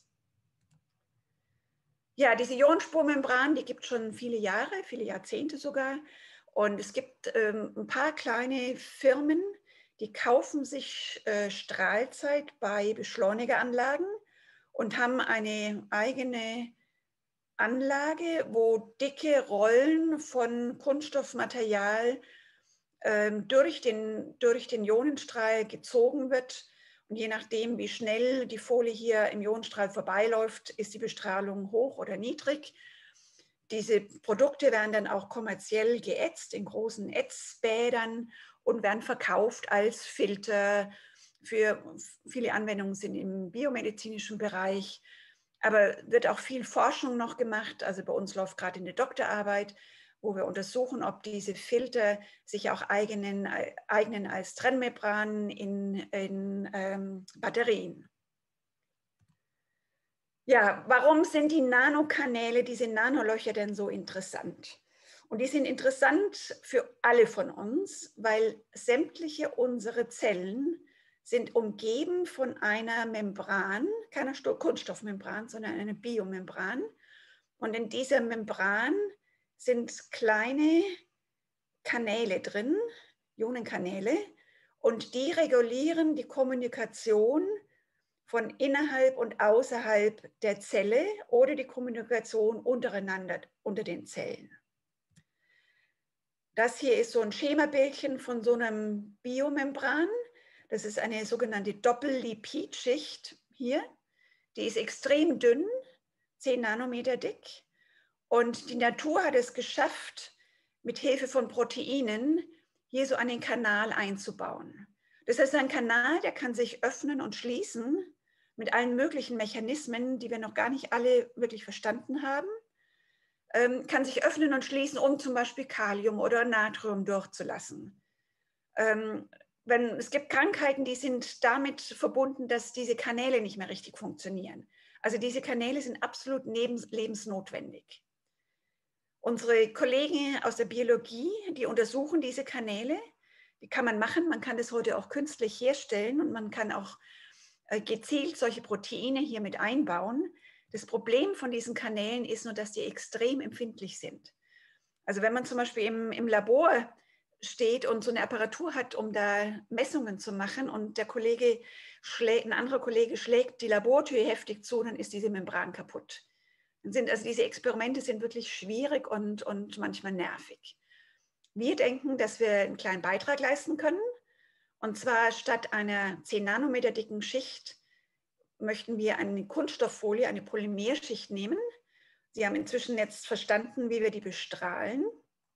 C: Ja, diese Ionenspurmembran, die gibt es schon viele Jahre, viele Jahrzehnte sogar. Und es gibt ähm, ein paar kleine Firmen, die kaufen sich äh, Strahlzeit bei Beschleunigeranlagen und haben eine eigene Anlage, wo dicke Rollen von Kunststoffmaterial ähm, durch den, durch den Ionenstrahl gezogen wird. Und je nachdem, wie schnell die Folie hier im Ionenstrahl vorbeiläuft, ist die Bestrahlung hoch oder niedrig. Diese Produkte werden dann auch kommerziell geätzt in großen Ätzbädern und werden verkauft als Filter. Für viele Anwendungen sind im biomedizinischen Bereich. Aber wird auch viel Forschung noch gemacht. Also bei uns läuft gerade eine Doktorarbeit, wo wir untersuchen, ob diese Filter sich auch eignen, eignen als Trennmembranen in, in ähm, Batterien. Ja, warum sind die Nanokanäle, diese Nanolocher denn so interessant? Und die sind interessant für alle von uns, weil sämtliche unsere Zellen sind umgeben von einer Membran, keiner Kunststoffmembran, sondern einer Biomembran. Und in dieser Membran sind kleine Kanäle drin, Ionenkanäle, und die regulieren die Kommunikation von innerhalb und außerhalb der Zelle oder die Kommunikation untereinander, unter den Zellen. Das hier ist so ein Schemabildchen von so einem Biomembran. Das ist eine sogenannte Doppellipidschicht hier. Die ist extrem dünn, zehn Nanometer dick. Und die Natur hat es geschafft, mit Hilfe von Proteinen hier so einen Kanal einzubauen. Das ist ein Kanal, der kann sich öffnen und schließen mit allen möglichen Mechanismen, die wir noch gar nicht alle wirklich verstanden haben. Ähm, kann sich öffnen und schließen, um zum Beispiel Kalium oder Natrium durchzulassen. Ähm, wenn, es gibt Krankheiten, die sind damit verbunden, dass diese Kanäle nicht mehr richtig funktionieren. Also diese Kanäle sind absolut lebensnotwendig. Unsere Kollegen aus der Biologie, die untersuchen diese Kanäle, die kann man machen, man kann das heute auch künstlich herstellen und man kann auch äh, gezielt solche Proteine hier mit einbauen. Das Problem von diesen Kanälen ist nur, dass die extrem empfindlich sind. Also wenn man zum Beispiel im, im Labor steht und so eine Apparatur hat, um da Messungen zu machen und der Kollege schlägt, ein anderer Kollege schlägt die Labortür heftig zu, dann ist diese Membran kaputt. Dann sind, also diese Experimente sind wirklich schwierig und, und manchmal nervig. Wir denken, dass wir einen kleinen Beitrag leisten können. Und zwar statt einer zehn Nanometer dicken Schicht möchten wir eine Kunststofffolie, eine Polymerschicht nehmen. Sie haben inzwischen jetzt verstanden, wie wir die bestrahlen.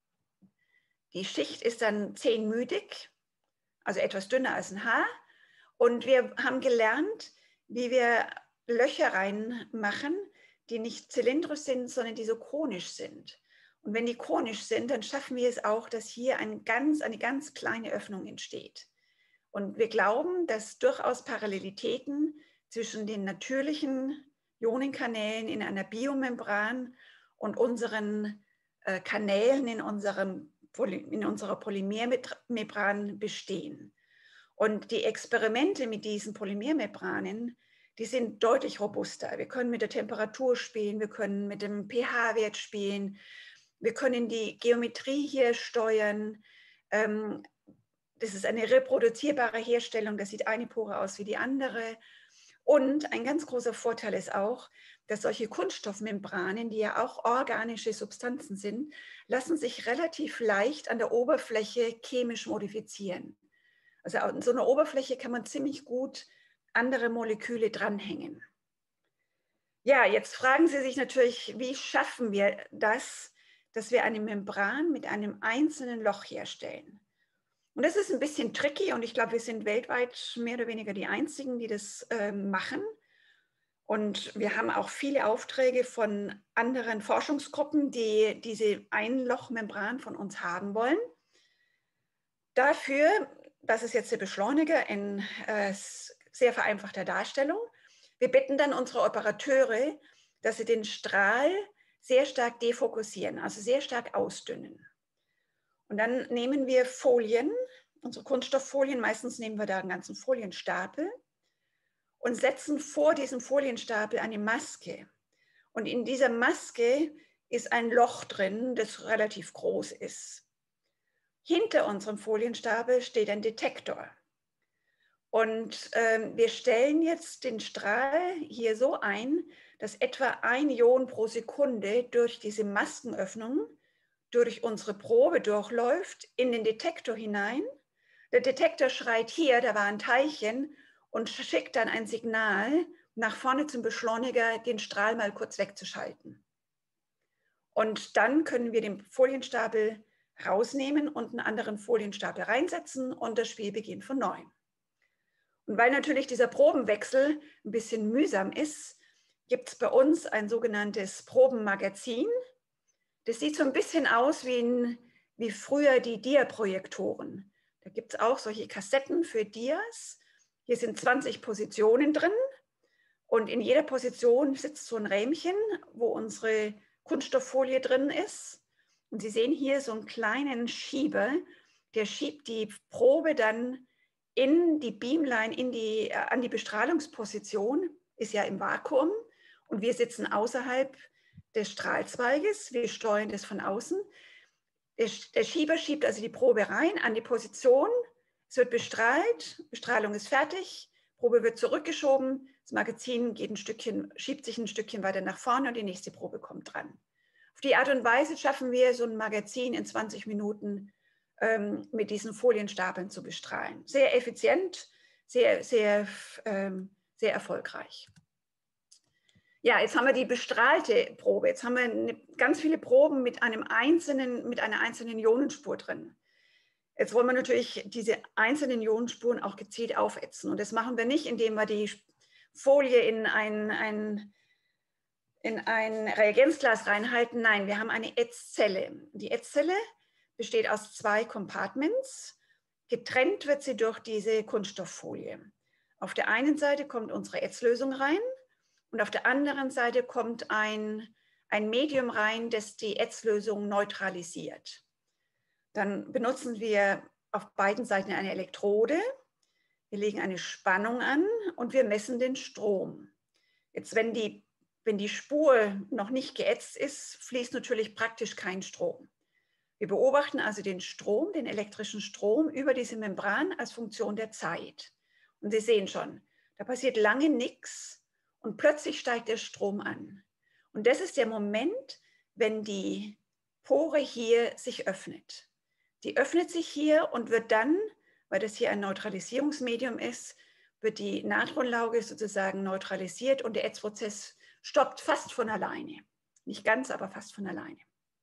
C: Die Schicht ist dann zehn μ dick, also etwas dünner als ein Haar. Und wir haben gelernt, wie wir Löcher reinmachen, die nicht zylindrisch sind, sondern die so konisch sind. Und wenn die konisch sind, dann schaffen wir es auch, dass hier ein ganz, eine ganz kleine Öffnung entsteht. Und wir glauben, dass durchaus Parallelitäten zwischen den natürlichen Ionenkanälen in einer Biomembran und unseren äh, Kanälen in, unserem, in unserer Polymermembran bestehen. Und die Experimente mit diesen Polymermembranen, die sind deutlich robuster. Wir können mit der Temperatur spielen, wir können mit dem pH-Wert spielen, wir können die Geometrie hier steuern. Ähm, das ist eine reproduzierbare Herstellung, da sieht eine Pore aus wie die andere. Und ein ganz großer Vorteil ist auch, dass solche Kunststoffmembranen, die ja auch organische Substanzen sind, lassen sich relativ leicht an der Oberfläche chemisch modifizieren. Also an so einer Oberfläche kann man ziemlich gut andere Moleküle dranhängen. Ja, jetzt fragen Sie sich natürlich, wie schaffen wir das, dass wir eine Membran mit einem einzelnen Loch herstellen? Und das ist ein bisschen tricky und ich glaube, wir sind weltweit mehr oder weniger die Einzigen, die das äh, machen. Und wir haben auch viele Aufträge von anderen Forschungsgruppen, die diese Einlochmembran von uns haben wollen. Dafür, das ist jetzt der Beschleuniger in äh, sehr vereinfachter Darstellung, wir bitten dann unsere Operateure, dass sie den Strahl sehr stark defokussieren, also sehr stark ausdünnen. Und dann nehmen wir Folien, unsere Kunststofffolien, meistens nehmen wir da einen ganzen Folienstapel und setzen vor diesem Folienstapel eine Maske. Und in dieser Maske ist ein Loch drin, das relativ groß ist. Hinter unserem Folienstapel steht ein Detektor. Und ähm, wir stellen jetzt den Strahl hier so ein, dass etwa ein Ion pro Sekunde durch diese Maskenöffnung durch unsere Probe durchläuft, in den Detektor hinein. Der Detektor schreit hier, da war ein Teilchen, und schickt dann ein Signal nach vorne zum Beschleuniger, den Strahl mal kurz wegzuschalten. Und dann können wir den Folienstapel rausnehmen und einen anderen Folienstapel reinsetzen und das Spiel beginnt von neuem. Und weil natürlich dieser Probenwechsel ein bisschen mühsam ist, gibt es bei uns ein sogenanntes Probenmagazin. Das sieht so ein bisschen aus wie, ein, wie früher die Dia-Projektoren. Da gibt es auch solche Kassetten für Dias. Hier sind zwanzig Positionen drin und in jeder Position sitzt so ein Rähmchen, wo unsere Kunststofffolie drin ist. Und Sie sehen hier so einen kleinen Schieber, der schiebt die Probe dann in die Beamline, in die, äh, an die Bestrahlungsposition, ist ja im Vakuum und wir sitzen außerhalb des Strahlzweiges, wir steuern das von außen. Der, der Schieber schiebt also die Probe rein an die Position, es wird bestrahlt, Bestrahlung ist fertig, Probe wird zurückgeschoben, das Magazin geht ein Stückchen, schiebt sich ein Stückchen weiter nach vorne und die nächste Probe kommt dran. Auf die Art und Weise schaffen wir so ein Magazin in zwanzig Minuten ähm, mit diesen Folienstapeln zu bestrahlen. Sehr effizient, sehr, sehr, ähm, sehr erfolgreich. Ja, jetzt haben wir die bestrahlte Probe. Jetzt haben wir eine, ganz viele Proben mit, einem einzelnen, mit einer einzelnen Ionenspur drin. Jetzt wollen wir natürlich diese einzelnen Ionenspuren auch gezielt aufätzen. Und das machen wir nicht, indem wir die Folie in ein, ein, in ein Reagenzglas reinhalten. Nein, wir haben eine Ätzzelle. Die Ätzzelle besteht aus zwei Compartments. Getrennt wird sie durch diese Kunststofffolie. Auf der einen Seite kommt unsere Ätzlösung rein und auf der anderen Seite kommt ein, ein Medium rein, das die Ätzlösung neutralisiert. Dann benutzen wir auf beiden Seiten eine Elektrode. Wir legen eine Spannung an und wir messen den Strom. Jetzt, wenn die, wenn die Spur noch nicht geätzt ist, fließt natürlich praktisch kein Strom. Wir beobachten also den Strom, den elektrischen Strom über diese Membran als Funktion der Zeit. Und Sie sehen schon, da passiert lange nichts und plötzlich steigt der Strom an. Und das ist der Moment, wenn die Pore hier sich öffnet. Die öffnet sich hier und wird dann, weil das hier ein Neutralisierungsmedium ist, wird die Natronlauge sozusagen neutralisiert und der Ätzprozess stoppt fast von alleine. Nicht ganz, aber fast von alleine.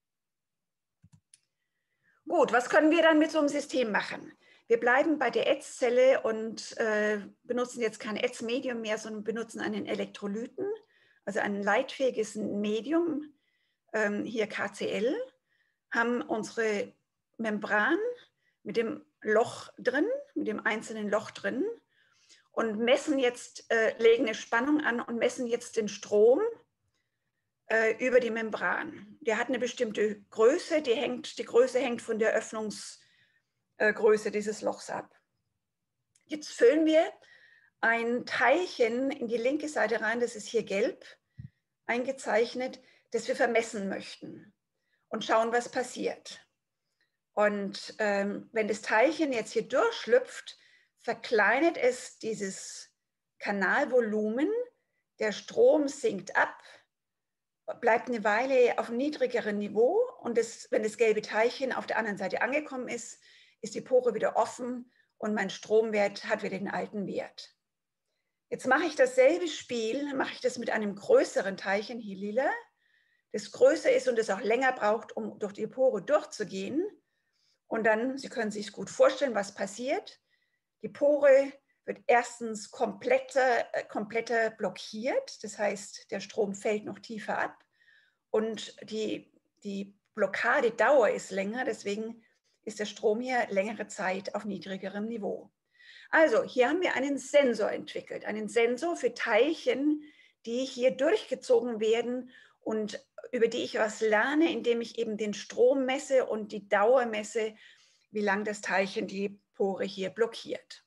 C: Gut, was können wir dann mit so einem System machen? Wir bleiben bei der Ätzzelle und äh, benutzen jetzt kein Ätzmedium mehr, sondern benutzen einen Elektrolyten, also ein leitfähiges Medium, ähm, hier K C L, haben unsere Membran mit dem Loch drin, mit dem einzelnen Loch drin und messen jetzt, äh, legen eine Spannung an und messen jetzt den Strom äh, über die Membran. Der hat eine bestimmte Größe, die, hängt, die Größe hängt von der Öffnungsgröße äh, dieses Lochs ab. Jetzt füllen wir ein Teilchen in die linke Seite rein, das ist hier gelb eingezeichnet, das wir vermessen möchten und schauen, was passiert. Und ähm, wenn das Teilchen jetzt hier durchschlüpft, verkleinert es dieses Kanalvolumen, der Strom sinkt ab, bleibt eine Weile auf einem niedrigeren Niveau und das, wenn das gelbe Teilchen auf der anderen Seite angekommen ist, ist die Pore wieder offen und mein Stromwert hat wieder den alten Wert. Jetzt mache ich dasselbe Spiel, mache ich das mit einem größeren Teilchen, hier lila, das größer ist und das auch länger braucht, um durch die Pore durchzugehen. Und dann, Sie können sich gut vorstellen, was passiert. Die Pore wird erstens kompletter, äh, kompletter blockiert, das heißt, der Strom fällt noch tiefer ab und die, die Blockadedauer ist länger, deswegen ist der Strom hier längere Zeit auf niedrigerem Niveau. Also hier haben wir einen Sensor entwickelt, einen Sensor für Teilchen, die hier durchgezogen werden und über die ich was lerne, indem ich eben den Strom messe und die Dauer messe, wie lange das Teilchen die Pore hier blockiert.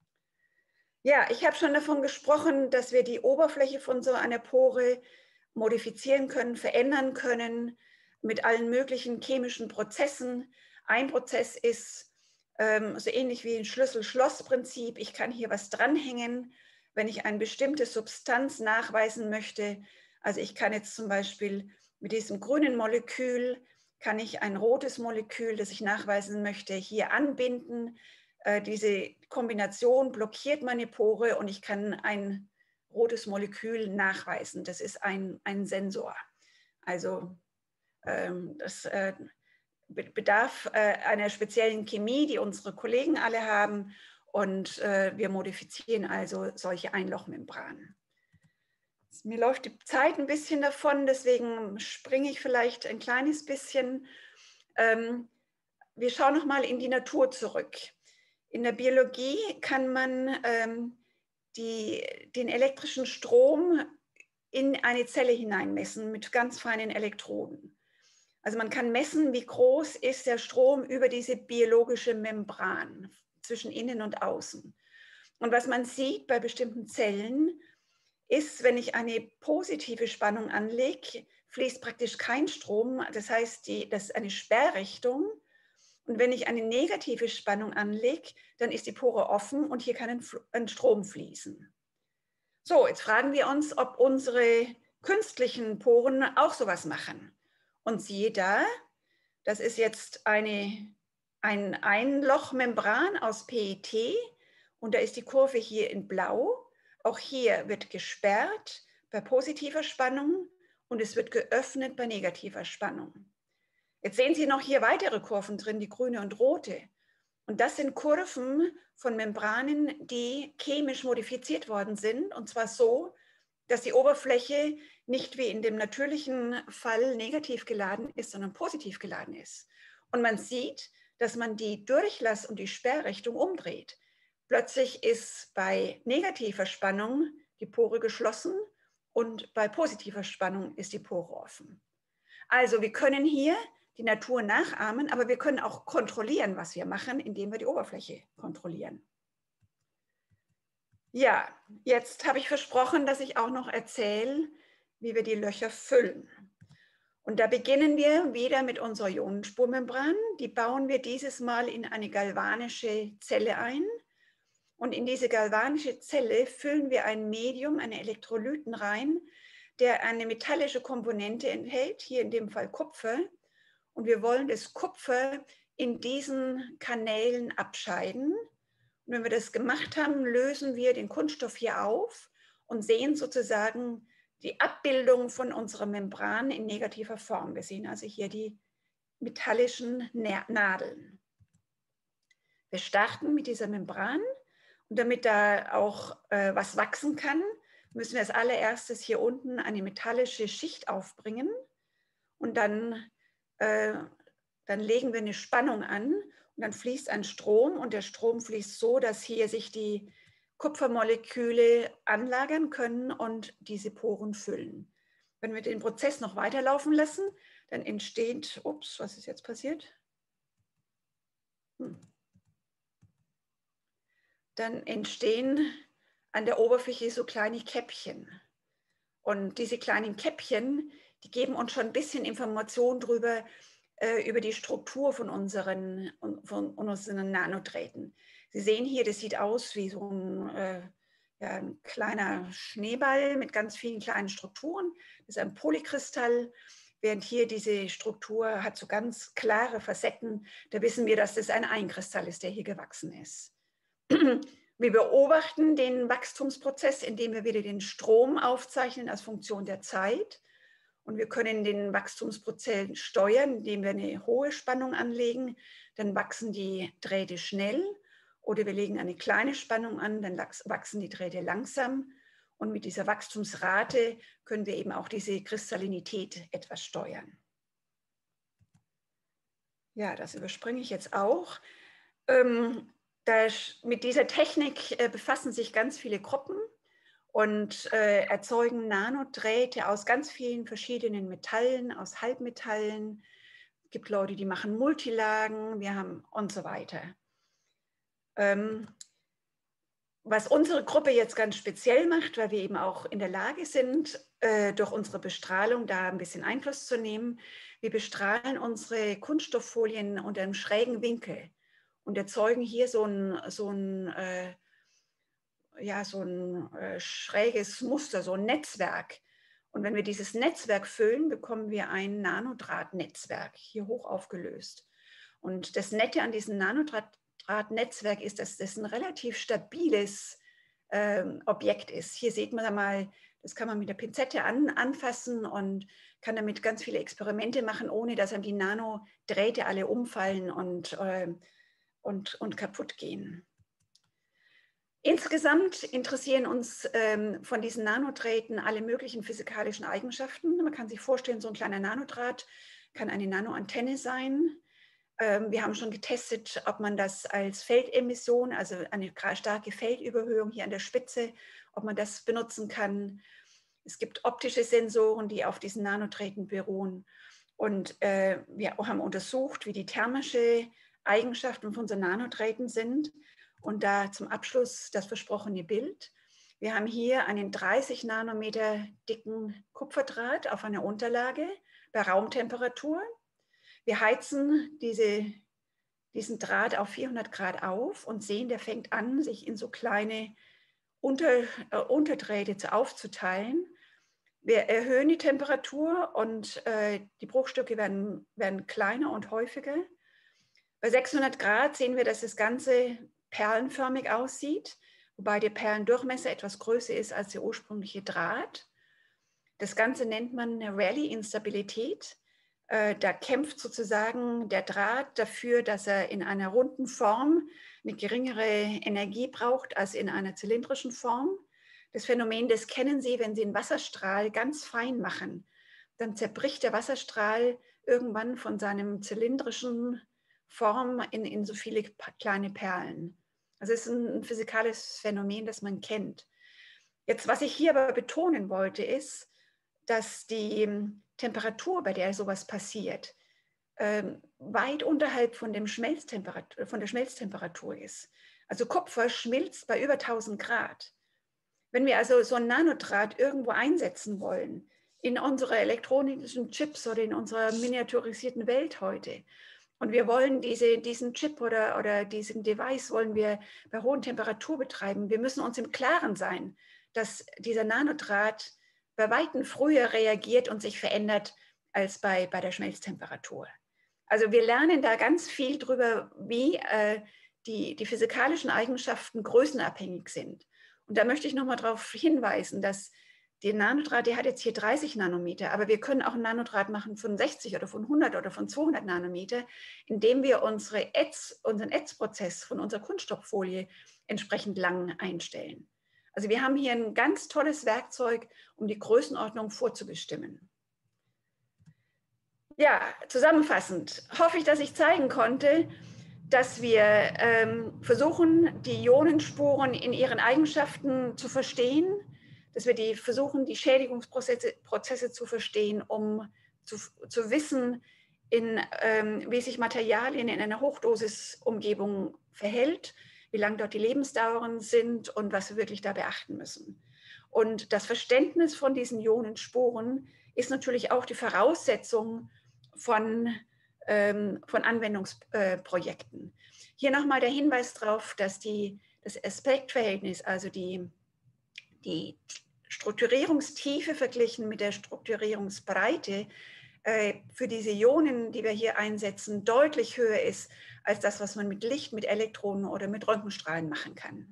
C: Ja, ich habe schon davon gesprochen, dass wir die Oberfläche von so einer Pore modifizieren können, verändern können mit allen möglichen chemischen Prozessen. Ein Prozess ist ähm, so ähnlich wie ein Schlüssel-Schloss-Prinzip. Ich kann hier was dranhängen, wenn ich eine bestimmte Substanz nachweisen möchte. Also ich kann jetzt zum Beispiel mit diesem grünen Molekül, kann ich ein rotes Molekül, das ich nachweisen möchte, hier anbinden. Äh, diese Kombination blockiert meine Pore und ich kann ein rotes Molekül nachweisen. Das ist ein, ein Sensor. Also ähm, das äh, bedarf äh, einer speziellen Chemie, die unsere Kollegen alle haben. Und äh, wir modifizieren also solche Einlochmembranen. Mir läuft die Zeit ein bisschen davon, deswegen springe ich vielleicht ein kleines bisschen. Ähm, wir schauen noch mal in die Natur zurück. In der Biologie kann man ähm, die, den elektrischen Strom in eine Zelle hineinmessen mit ganz feinen Elektroden. Also man kann messen, wie groß ist der Strom über diese biologische Membran zwischen innen und außen. Und was man sieht bei bestimmten Zellen, ist, wenn ich eine positive Spannung anlege, fließt praktisch kein Strom. Das heißt, die, das ist eine Sperrrichtung. Und wenn ich eine negative Spannung anlege, dann ist die Pore offen und hier kann ein, ein Strom fließen. So, jetzt fragen wir uns, ob unsere künstlichen Poren auch sowas machen. Und siehe da, das ist jetzt eine, ein Einlochmembran aus P E T und da ist die Kurve hier in blau. Auch hier wird gesperrt bei positiver Spannung und es wird geöffnet bei negativer Spannung. Jetzt sehen Sie noch hier weitere Kurven drin, die grüne und rote. Und das sind Kurven von Membranen, die chemisch modifiziert worden sind. Und zwar so, dass die Oberfläche nicht wie in dem natürlichen Fall negativ geladen ist, sondern positiv geladen ist. Und man sieht, dass man die Durchlass- und die Sperrrichtung umdreht. Plötzlich ist bei negativer Spannung die Pore geschlossen und bei positiver Spannung ist die Pore offen. Also wir können hier die Natur nachahmen, aber wir können auch kontrollieren, was wir machen, indem wir die Oberfläche kontrollieren. Ja, jetzt habe ich versprochen, dass ich auch noch erzähle, wie wir die Löcher füllen. Und da beginnen wir wieder mit unserer Ionenspurmembran. Die bauen wir dieses Mal in eine galvanische Zelle ein. Und in diese galvanische Zelle füllen wir ein Medium, einen Elektrolyten rein, der eine metallische Komponente enthält, hier in dem Fall Kupfer. Und wir wollen das Kupfer in diesen Kanälen abscheiden. Und wenn wir das gemacht haben, lösen wir den Kunststoff hier auf und sehen sozusagen die Abbildung von unserer Membran in negativer Form. Wir sehen also hier die metallischen Nadeln. Wir starten mit dieser Membran. Und damit da auch äh, was wachsen kann, müssen wir als allererstes hier unten eine metallische Schicht aufbringen. Und dann, äh, dann legen wir eine Spannung an und dann fließt ein Strom. Und der Strom fließt so, dass hier sich die Kupfermoleküle anlagern können und diese Poren füllen. Wenn wir den Prozess noch weiterlaufen lassen, dann entsteht, ups, was ist jetzt passiert? Hm. Dann entstehen an der Oberfläche so kleine Käppchen. Und diese kleinen Käppchen, die geben uns schon ein bisschen Information darüber, äh, über die Struktur von unseren, von unseren Nanodrähten. Sie sehen hier, das sieht aus wie so ein, äh, ja, ein kleiner Schneeball mit ganz vielen kleinen Strukturen. Das ist ein Polykristall, während hier diese Struktur hat so ganz klare Facetten. Da wissen wir, dass das ein Einkristall ist, der hier gewachsen ist. Wir beobachten den Wachstumsprozess, indem wir wieder den Strom aufzeichnen als Funktion der Zeit. Und wir können den Wachstumsprozess steuern, indem wir eine hohe Spannung anlegen. Dann wachsen die Drähte schnell. Oder wir legen eine kleine Spannung an, dann wachsen die Drähte langsam. Und mit dieser Wachstumsrate können wir eben auch diese Kristallinität etwas steuern. Ja, das überspringe ich jetzt auch. Ähm, da, mit dieser Technik äh, befassen sich ganz viele Gruppen und äh, erzeugen Nanodrähte aus ganz vielen verschiedenen Metallen, aus Halbmetallen. Es gibt Leute, die machen Multilagen, wir haben und so weiter. Ähm, was unsere Gruppe jetzt ganz speziell macht, weil wir eben auch in der Lage sind, äh, durch unsere Bestrahlung da ein bisschen Einfluss zu nehmen, wir bestrahlen unsere Kunststofffolien unter einem schrägen Winkel und erzeugen hier so ein, so ein, äh, ja, so ein äh, schräges Muster, so ein Netzwerk. Und wenn wir dieses Netzwerk füllen, bekommen wir ein Nanodrahtnetzwerk, hier hoch aufgelöst. Und das Nette an diesem Nanodrahtnetzwerk ist, dass das ein relativ stabiles ähm, Objekt ist. Hier sieht man mal, das kann man mit der Pinzette an, anfassen und kann damit ganz viele Experimente machen, ohne dass einem die Nanodrähte alle umfallen und, äh, und, und kaputt gehen. Insgesamt interessieren uns ähm, von diesen Nanodrähten alle möglichen physikalischen Eigenschaften. Man kann sich vorstellen, so ein kleiner Nanodraht kann eine Nanoantenne sein. Ähm, wir haben schon getestet, ob man das als Feldemission, also eine starke Feldüberhöhung hier an der Spitze, ob man das benutzen kann. Es gibt optische Sensoren, die auf diesen Nanodrähten beruhen. Und äh, wir haben untersucht, wie die thermische Eigenschaften von unseren Nanodrähten sind. Und da zum Abschluss das versprochene Bild. Wir haben hier einen dreißig Nanometer dicken Kupferdraht auf einer Unterlage bei Raumtemperatur. Wir heizen diese, diesen Draht auf vierhundert Grad auf und sehen, der fängt an, sich in so kleine Unter, äh, Unterdrähte zu aufzuteilen. Wir erhöhen die Temperatur und äh, die Bruchstücke werden, werden kleiner und häufiger. Bei sechshundert Grad sehen wir, dass das Ganze perlenförmig aussieht, wobei der Perlendurchmesser etwas größer ist als der ursprüngliche Draht. Das Ganze nennt man eine Rayleigh-Instabilität. Äh, da kämpft sozusagen der Draht dafür, dass er in einer runden Form eine geringere Energie braucht als in einer zylindrischen Form. Das Phänomen, das kennen Sie, wenn Sie einen Wasserstrahl ganz fein machen. Dann zerbricht der Wasserstrahl irgendwann von seinem zylindrischen Form in, in so viele kleine Perlen. Also es ist ein, ein physikalisches Phänomen, das man kennt. Jetzt, was ich hier aber betonen wollte, ist, dass die Temperatur, bei der sowas passiert, ähm, weit unterhalb von, dem Schmelztemperatur, von der Schmelztemperatur ist. Also Kupfer schmilzt bei über tausend Grad. Wenn wir also so einen Nanodraht irgendwo einsetzen wollen, in unsere elektronischen Chips oder in unserer miniaturisierten Welt heute, und wir wollen diese, diesen Chip oder, oder diesen Device wollen wir bei hohen Temperatur betreiben. Wir müssen uns im Klaren sein, dass dieser Nanodraht bei Weitem früher reagiert und sich verändert als bei, bei der Schmelztemperatur. Also wir lernen da ganz viel drüber, wie äh, die, die physikalischen Eigenschaften größenabhängig sind. Und da möchte ich nochmal darauf hinweisen, dass der Nanodraht, der hat jetzt hier dreißig Nanometer, aber wir können auch einen Nanodraht machen von sechzig oder von hundert oder von zweihundert Nanometer, indem wir unsere Ätz, unseren Ätzprozess von unserer Kunststofffolie entsprechend lang einstellen. Also wir haben hier ein ganz tolles Werkzeug, um die Größenordnung vorzubestimmen. Ja, zusammenfassend hoffe ich, dass ich zeigen konnte, dass wir ähm, versuchen, die Ionenspuren in ihren Eigenschaften zu verstehen, dass wir die versuchen, die Schädigungsprozesse Prozesse zu verstehen, um zu, zu wissen, in, ähm, wie sich Materialien in einer Hochdosisumgebung verhält, wie lang dort die Lebensdauern sind und was wir wirklich da beachten müssen. Und das Verständnis von diesen Ionenspuren ist natürlich auch die Voraussetzung von, ähm, von Anwendungsprojekten. Hier nochmal der Hinweis darauf, dass die, das Aspektverhältnis, also die die Strukturierungstiefe verglichen mit der Strukturierungsbreite äh, für diese Ionen, die wir hier einsetzen, deutlich höher ist als das, was man mit Licht, mit Elektronen oder mit Röntgenstrahlen machen kann.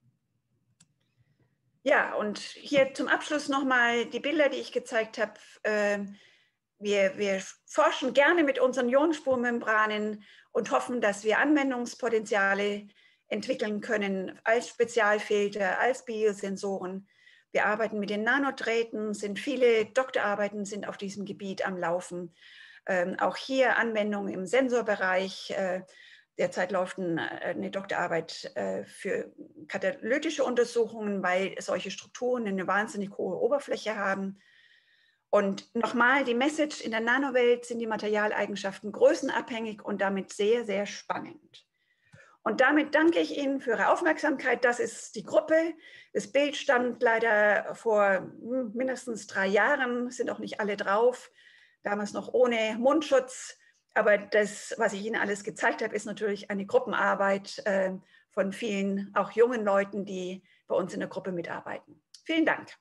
C: Ja, und hier zum Abschluss nochmal die Bilder, die ich gezeigt habe. Äh, wir, wir forschen gerne mit unseren Ionenspurmembranen und hoffen, dass wir Anwendungspotenziale entwickeln können als Spezialfilter, als Biosensoren. Wir arbeiten mit den Nanodrähten, sind viele Doktorarbeiten sind auf diesem Gebiet am Laufen. Ähm, auch hier Anwendungen im Sensorbereich. Äh, derzeit läuft ein, eine Doktorarbeit äh, für katalytische Untersuchungen, weil solche Strukturen eine wahnsinnig hohe Oberfläche haben. Und nochmal, die Message: In der Nanowelt sind die Materialeigenschaften größenabhängig und damit sehr, sehr spannend. Und damit danke ich Ihnen für Ihre Aufmerksamkeit. Das ist die Gruppe. Das Bild stammt leider vor mindestens drei Jahren, sind auch nicht alle drauf, damals noch ohne Mundschutz. Aber das, was ich Ihnen alles gezeigt habe, ist natürlich eine Gruppenarbeit äh, von vielen, auch jungen Leuten, die bei uns in der Gruppe mitarbeiten. Vielen Dank.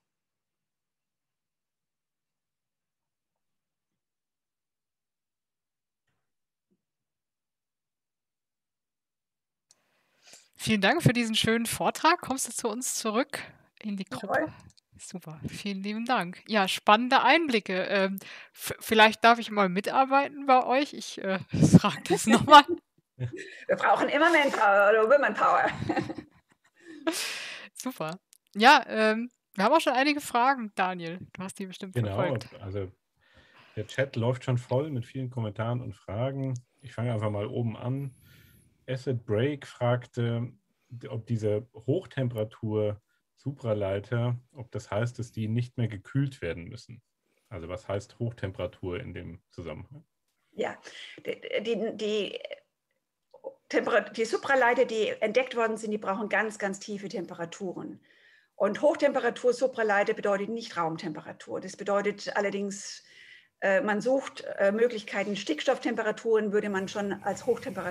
A: Vielen Dank für diesen schönen Vortrag. Kommst du zu uns zurück in die Gruppe?
C: Jawohl.
A: Super, vielen lieben Dank. Ja, spannende Einblicke. Ähm, vielleicht darf ich mal mitarbeiten bei euch. Ich äh, frage das nochmal.
C: Wir brauchen immer Manpower oder Womenpower.
A: Super. Ja, ähm, wir haben auch schon einige Fragen, Daniel. Du hast die bestimmt
B: Genau,
A: verfolgt.
B: also der Chat läuft schon voll mit vielen Kommentaren und Fragen. Ich fange einfach mal oben an. Acid Break fragte, ob diese Hochtemperatur-Supraleiter, ob das heißt, dass die nicht mehr gekühlt werden müssen. Also was heißt Hochtemperatur in dem Zusammenhang?
C: Ja, die, die, die, die Supraleiter, die entdeckt worden sind, die brauchen ganz, ganz tiefe Temperaturen. Und Hochtemperatur-Supraleiter bedeutet nicht Raumtemperatur. Das bedeutet allerdings, äh, man sucht äh, Möglichkeiten, Stickstofftemperaturen würde man schon als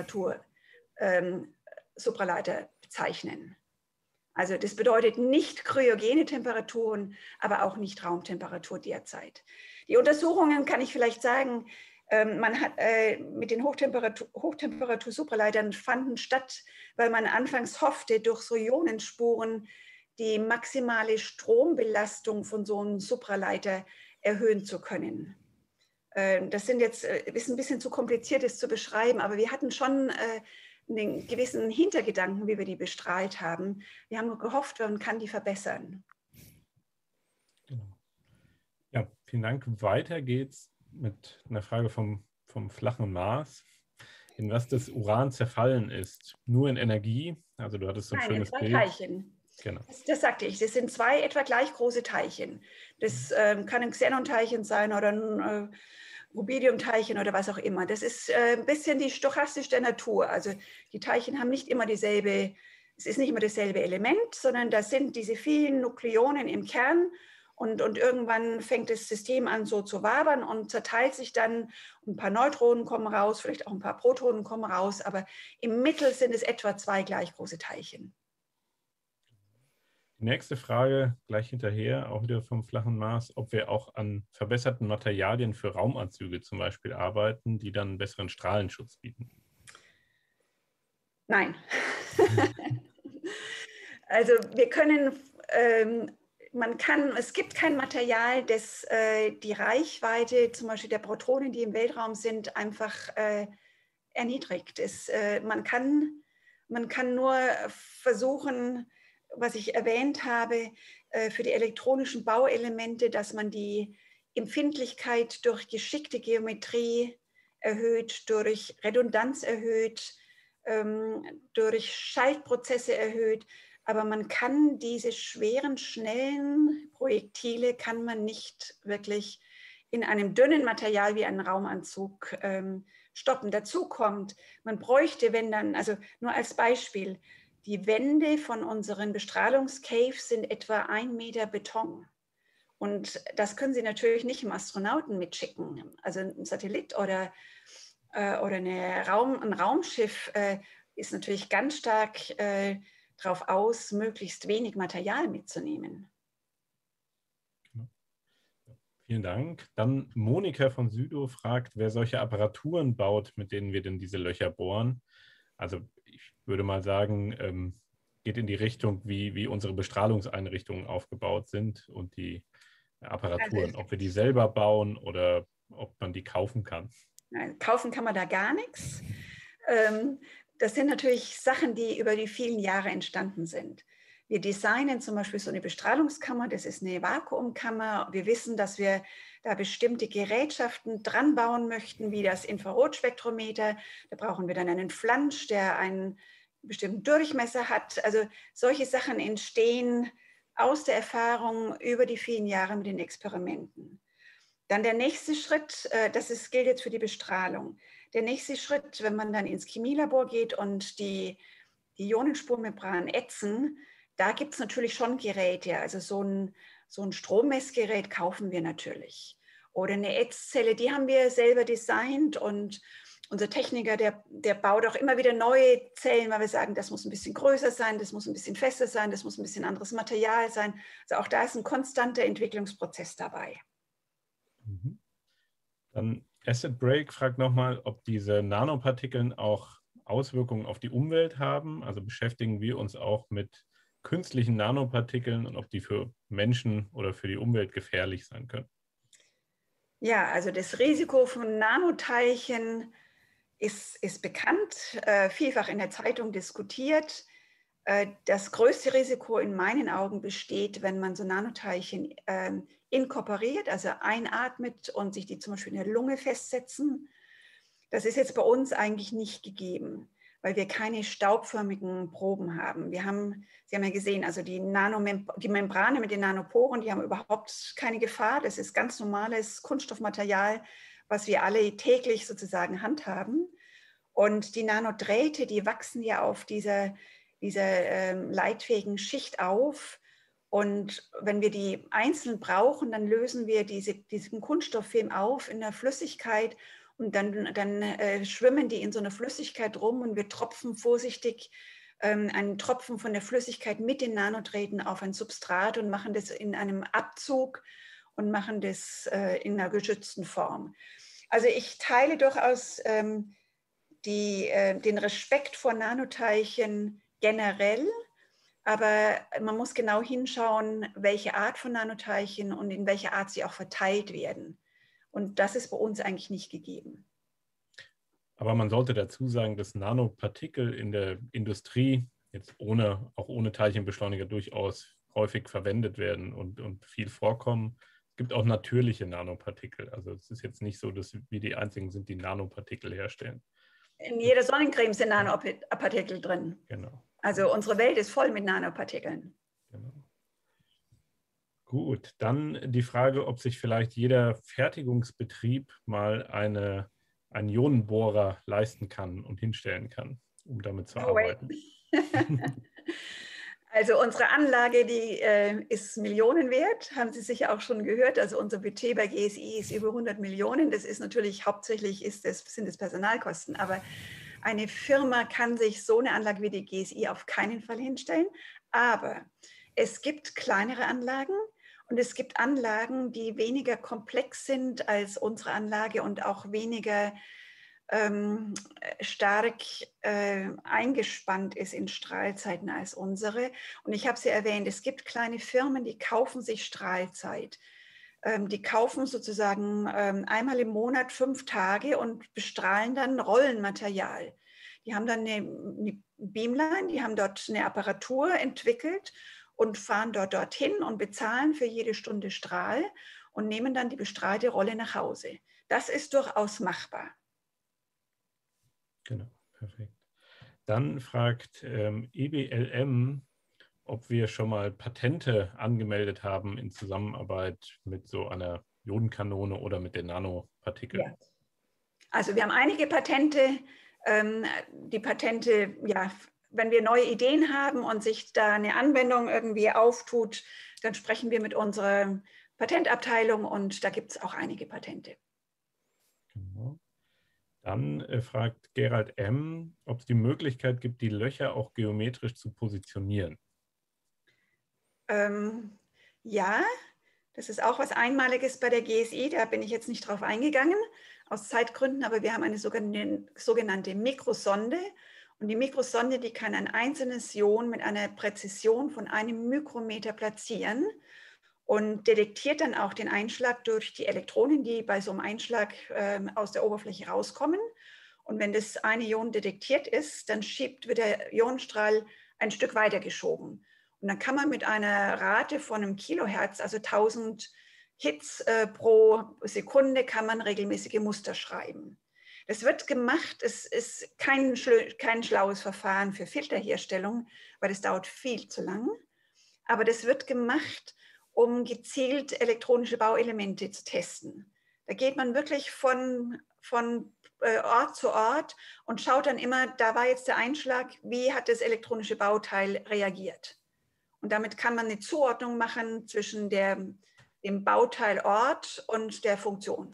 C: Hochtemperatur-Supraleiter ähm, bezeichnen. Also das bedeutet nicht cryogene Temperaturen, aber auch nicht Raumtemperatur derzeit. Die Untersuchungen, kann ich vielleicht sagen, ähm, man hat äh, mit den Hochtemperatur, Hochtemperatur-Supraleitern fanden statt, weil man anfangs hoffte, durch so Ionenspuren die maximale Strombelastung von so einem Supraleiter erhöhen zu können. Äh, das sind jetzt, äh, ist ein bisschen zu kompliziert, das zu beschreiben, aber wir hatten schon äh, einen gewissen Hintergedanken, wie wir die bestrahlt haben. Wir haben nur gehofft, man kann die verbessern.
B: Genau. Ja, vielen Dank. Weiter geht's mit einer Frage vom, vom flachen Mars. In was das Uran zerfallen ist. Nur in Energie. Also du hattest so ein
C: Nein,
B: schönes
C: in zwei
B: Bild.
C: Teilchen.
B: Genau.
C: Das, das sagte ich. Das sind zwei etwa gleich große Teilchen. Das äh, kann ein Xenon-Teilchen sein oder ein äh, Rubidium-Teilchen oder was auch immer. Das ist äh, ein bisschen die Stochastik der Natur. Also die Teilchen haben nicht immer dieselbe, es ist nicht immer dasselbe Element, sondern das sind diese vielen Nukleonen im Kern. Und, und irgendwann fängt das System an so zu wabern und zerteilt sich dann. Ein paar Neutronen kommen raus, vielleicht auch ein paar Protonen kommen raus, aber im Mittel sind es etwa zwei gleich große Teilchen.
B: Die nächste Frage gleich hinterher, auch wieder vom flachen Mars, ob wir auch an verbesserten Materialien für Raumanzüge zum Beispiel arbeiten, die dann einen besseren Strahlenschutz bieten.
C: Nein. Also wir können... Ähm, Man kann, es gibt kein Material, das äh, die Reichweite zum Beispiel der Protonen, die im Weltraum sind, einfach äh, erniedrigt. Es, äh, man, kann, man kann nur versuchen, was ich erwähnt habe, äh, für die elektronischen Bauelemente, dass man die Empfindlichkeit durch geschickte Geometrie erhöht, durch Redundanz erhöht, ähm, durch Schaltprozesse erhöht. Aber man kann diese schweren, schnellen Projektile kann man nicht wirklich in einem dünnen Material wie einem Raumanzug ähm, stoppen. Dazu kommt, man bräuchte, wenn dann, also nur als Beispiel, die Wände von unseren Bestrahlungscaves sind etwa ein Meter Beton. Und das können Sie natürlich nicht im Astronauten mitschicken. Also ein Satellit oder, äh, oder eine Raum, ein Raumschiff äh, ist natürlich ganz stark... Äh, darauf aus, möglichst wenig Material mitzunehmen.
B: Vielen Dank. Dann Monika von Südo fragt, wer solche Apparaturen baut, mit denen wir denn diese Löcher bohren. Also ich würde mal sagen, ähm, geht in die Richtung, wie, wie unsere Bestrahlungseinrichtungen aufgebaut sind und die Apparaturen,
C: Also
B: ob wir die selber bauen oder ob man die kaufen kann.
C: Nein, kaufen kann man da gar nichts. Ähm, das sind natürlich Sachen, die über die vielen Jahre entstanden sind. Wir designen zum Beispiel so eine Bestrahlungskammer, das ist eine Vakuumkammer. Wir wissen, dass wir da bestimmte Gerätschaften dran bauen möchten, wie das Infrarotspektrometer. Da brauchen wir dann einen Flansch, der einen bestimmten Durchmesser hat. Also solche Sachen entstehen aus der Erfahrung über die vielen Jahre mit den Experimenten. Dann der nächste Schritt, das ist, gilt jetzt für die Bestrahlung. Der nächste Schritt, wenn man dann ins Chemielabor geht und die, die Ionenspurmembran ätzen, da gibt es natürlich schon Geräte. Also so ein, so ein Strommessgerät kaufen wir natürlich. Oder eine Ätzzelle, die haben wir selber designt und unser Techniker, der, der baut auch immer wieder neue Zellen, weil wir sagen, das muss ein bisschen größer sein, das muss ein bisschen fester sein, das muss ein bisschen anderes Material sein. Also auch da ist ein konstanter Entwicklungsprozess dabei.
B: Dann Acid Break fragt nochmal, ob diese Nanopartikeln auch Auswirkungen auf die Umwelt haben. Also beschäftigen wir uns auch mit künstlichen Nanopartikeln und ob die für Menschen oder für die Umwelt gefährlich sein können.
C: Ja, also das Risiko von Nanoteilchen ist, ist bekannt, äh, vielfach in der Zeitung diskutiert. Äh, das größte Risiko in meinen Augen besteht, wenn man so Nanoteilchen äh, inkorporiert, also einatmet und sich die zum Beispiel in der Lunge festsetzen. Das ist jetzt bei uns eigentlich nicht gegeben, weil wir keine staubförmigen Proben haben. Wir haben, Sie haben ja gesehen, also die, Nanomem- die Membrane mit den Nanoporen, die haben überhaupt keine Gefahr. Das ist ganz normales Kunststoffmaterial, was wir alle täglich sozusagen handhaben. Und die Nanodrähte, die wachsen ja auf dieser, dieser ähm, leitfähigen Schicht auf. Und wenn wir die einzeln brauchen, dann lösen wir diese, diesen Kunststofffilm auf in der Flüssigkeit und dann, dann äh, schwimmen die in so einer Flüssigkeit rum und wir tropfen vorsichtig ähm, einen Tropfen von der Flüssigkeit mit den Nanodrähten auf ein Substrat und machen das in einem Abzug und machen das äh, in einer geschützten Form. Also ich teile durchaus ähm, die, äh, den Respekt vor Nanoteilchen generell, aber man muss genau hinschauen, welche Art von Nanoteilchen und in welcher Art sie auch verteilt werden. Und das ist bei uns eigentlich nicht gegeben.
B: Aber man sollte dazu sagen, dass Nanopartikel in der Industrie jetzt ohne, auch ohne Teilchenbeschleuniger durchaus häufig verwendet werden und, und viel vorkommen. Es gibt auch natürliche Nanopartikel. Also es ist jetzt nicht so, dass wir die einzigen sind, die Nanopartikel herstellen.
C: In jeder Sonnencreme sind Nanopartikel drin.
B: Genau.
C: Also unsere Welt ist voll mit Nanopartikeln.
B: Genau. Gut, dann die Frage, ob sich vielleicht jeder Fertigungsbetrieb mal eine, einen Ionenbohrer leisten kann und hinstellen kann, um damit zu
C: No
B: arbeiten.
C: Also unsere Anlage, die äh, ist Millionen wert, haben Sie sicher auch schon gehört. Also unser Budget bei G S I ist über hundert Millionen. Das ist natürlich hauptsächlich ist das, sind es Personalkosten. Aber eine Firma kann sich so eine Anlage wie die G S I auf keinen Fall hinstellen. Aber es gibt kleinere Anlagen und es gibt Anlagen, die weniger komplex sind als unsere Anlage und auch weniger Ähm, stark äh, eingespannt ist in Strahlzeiten als unsere. Und ich habe sie erwähnt, es gibt kleine Firmen, die kaufen sich Strahlzeit. Ähm, die kaufen sozusagen ähm, einmal im Monat fünf Tage und bestrahlen dann Rollenmaterial. Die haben dann eine, eine Beamline, die haben dort eine Apparatur entwickelt und fahren dort dorthin und bezahlen für jede Stunde Strahl und nehmen dann die bestrahlte Rolle nach Hause. Das ist durchaus machbar.
B: Genau, perfekt. Dann fragt ähm, E B L M, ob wir schon mal Patente angemeldet haben in Zusammenarbeit mit so einer Iodenkanone oder mit den Nanopartikeln.
C: Ja. Also wir haben einige Patente. Ähm, die Patente, ja, wenn wir neue Ideen haben und sich da eine Anwendung irgendwie auftut, dann sprechen wir mit unserer Patentabteilung und da gibt es auch einige Patente.
B: Genau. Dann äh, fragt Gerald M., ob es die Möglichkeit gibt, die Löcher auch geometrisch zu positionieren.
C: Ähm, ja, Das ist auch was Einmaliges bei der G S I, da bin ich jetzt nicht drauf eingegangen, aus Zeitgründen, aber wir haben eine sogenannte Mikrosonde. Und die Mikrosonde, die kann ein einzelnes Ion mit einer Präzision von einem Mikrometer platzieren und detektiert dann auch den Einschlag durch die Elektronen, die bei so einem Einschlag äh, aus der Oberfläche rauskommen. Und wenn das eine Ion detektiert ist, dann schiebt, wird der Ionenstrahl ein Stück weiter geschoben. Und dann kann man mit einer Rate von einem Kilohertz, also tausend Hits äh, pro Sekunde, kann man regelmäßige Muster schreiben. Das wird gemacht, es ist kein, kein schlaues Verfahren für Filterherstellung, weil das dauert viel zu lang. Aber das wird gemacht, um gezielt elektronische Bauelemente zu testen. Da geht man wirklich von, von äh, Ort zu Ort und schaut dann immer, da war jetzt der Einschlag, wie hat das elektronische Bauteil reagiert. Und damit kann man eine Zuordnung machen zwischen der, dem Bauteilort und der Funktion.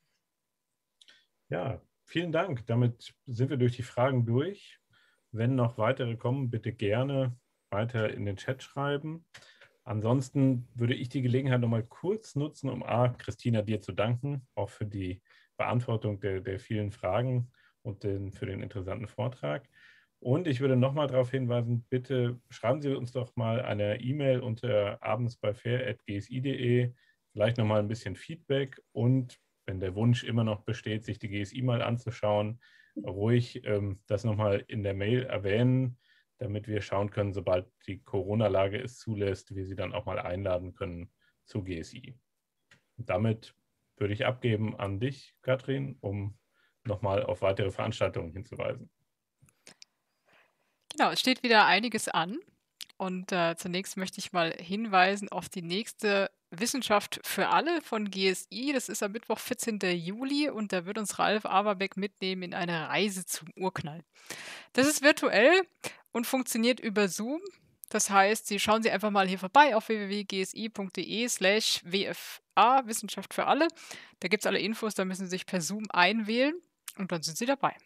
B: Ja, vielen Dank. Damit sind wir durch die Fragen durch. Wenn noch weitere kommen, bitte gerne weiter in den Chat schreiben. Ansonsten würde ich die Gelegenheit noch mal kurz nutzen, um A, Christina, dir zu danken, auch für die Beantwortung der, der vielen Fragen und den, für den interessanten Vortrag. Und ich würde noch mal darauf hinweisen, bitte schreiben Sie uns doch mal eine E-Mail unter abendsbeifair at g s i punkt de, vielleicht noch mal ein bisschen Feedback und wenn der Wunsch immer noch besteht, sich die G S I mal anzuschauen, ruhig ähm, das noch mal in der Mail erwähnen, damit wir schauen können, sobald die Corona-Lage es zulässt, wir Sie dann auch mal einladen können zu G S I. Und damit würde ich abgeben an dich, Katrin, um nochmal auf weitere Veranstaltungen hinzuweisen.
A: Genau, es steht wieder einiges an. Und äh, zunächst möchte ich mal hinweisen auf die nächste Wissenschaft für alle von G S I. Das ist am Mittwoch, vierzehnten Juli, und da wird uns Ralf Aberbeck mitnehmen in eine Reise zum Urknall. Das ist virtuell und funktioniert über Zoom. Das heißt, Sie schauen Sie einfach mal hier vorbei auf w w w punkt g s i punkt de slash w f a, Wissenschaft für alle. Da gibt es alle Infos, da müssen Sie sich per Zoom einwählen und dann sind Sie dabei.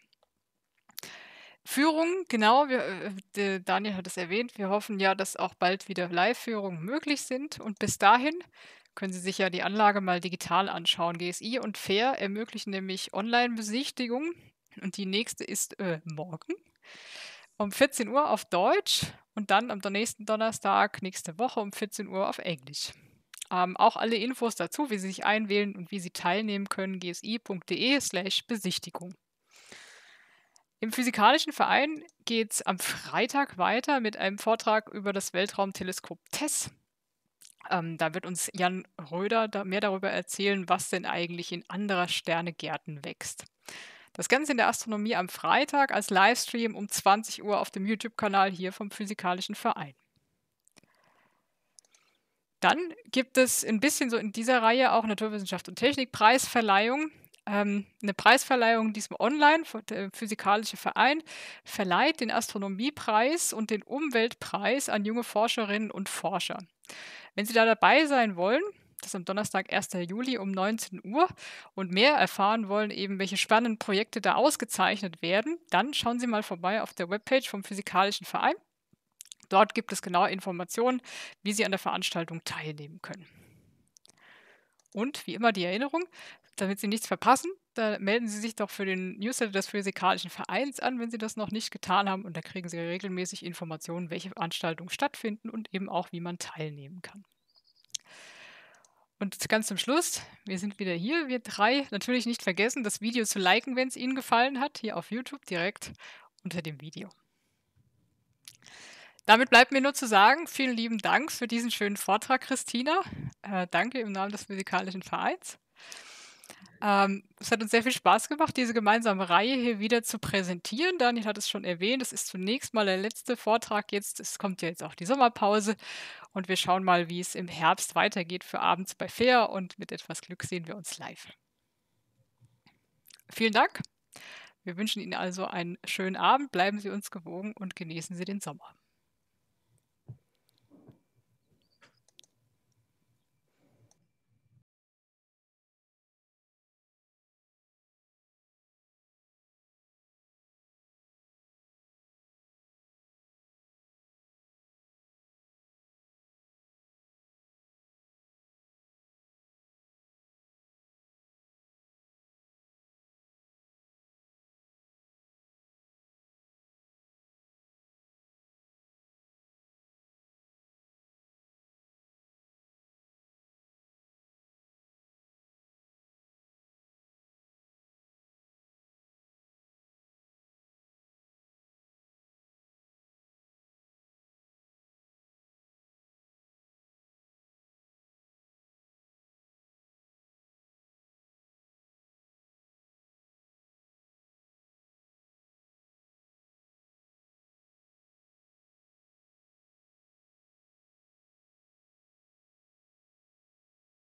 A: Führung, genau, wir, äh, der Daniel hat es erwähnt, wir hoffen ja, dass auch bald wieder Live-Führungen möglich sind und bis dahin können Sie sich ja die Anlage mal digital anschauen. G S I und Fair ermöglichen nämlich Online-Besichtigungen und die nächste ist äh, morgen um vierzehn Uhr auf Deutsch und dann am nächsten Donnerstag, nächste Woche um vierzehn Uhr auf Englisch. Ähm, auch alle Infos dazu, wie Sie sich einwählen und wie Sie teilnehmen können, g s i punkt de slash Besichtigung. Im Physikalischen Verein geht es am Freitag weiter mit einem Vortrag über das Weltraumteleskop TESS. Ähm, da wird uns Jan Röder da mehr darüber erzählen, was denn eigentlich in anderer Sternegärten wächst. Das Ganze in der Astronomie am Freitag als Livestream um zwanzig Uhr auf dem YouTube-Kanal hier vom Physikalischen Verein. Dann gibt es ein bisschen so in dieser Reihe auch Naturwissenschaft und Technik Preisverleihung. Ähm, eine Preisverleihung diesmal online. Der Physikalische Verein verleiht den Astronomiepreis und den Umweltpreis an junge Forscherinnen und Forscher. Wenn Sie da dabei sein wollen, das ist am Donnerstag, ersten Juli um neunzehn Uhr und mehr erfahren wollen, eben welche spannenden Projekte da ausgezeichnet werden, dann schauen Sie mal vorbei auf der Webpage vom Physikalischen Verein. Dort gibt es genaue Informationen, wie Sie an der Veranstaltung teilnehmen können. Und wie immer die Erinnerung, damit Sie nichts verpassen, da melden Sie sich doch für den Newsletter des Physikalischen Vereins an, wenn Sie das noch nicht getan haben. Und da kriegen Sie regelmäßig Informationen, welche Veranstaltungen stattfinden und eben auch, wie man teilnehmen kann. Und ganz zum Schluss, wir sind wieder hier, wir drei. Natürlich nicht vergessen, das Video zu liken, wenn es Ihnen gefallen hat, hier auf YouTube direkt unter dem Video. Damit bleibt mir nur zu sagen, vielen lieben Dank für diesen schönen Vortrag, Christina. Äh, danke im Namen des Physikalischen Vereins. Ähm, es hat uns sehr viel Spaß gemacht, diese gemeinsame Reihe hier wieder zu präsentieren. Daniel hat es schon erwähnt, es ist zunächst mal der letzte Vortrag jetzt. Es kommt ja jetzt auch die Sommerpause und wir schauen mal, wie es im Herbst weitergeht für abends bei Fair und mit etwas Glück sehen wir uns live. Vielen Dank. Wir wünschen Ihnen also einen schönen Abend, bleiben Sie uns gewogen und genießen Sie den Sommer.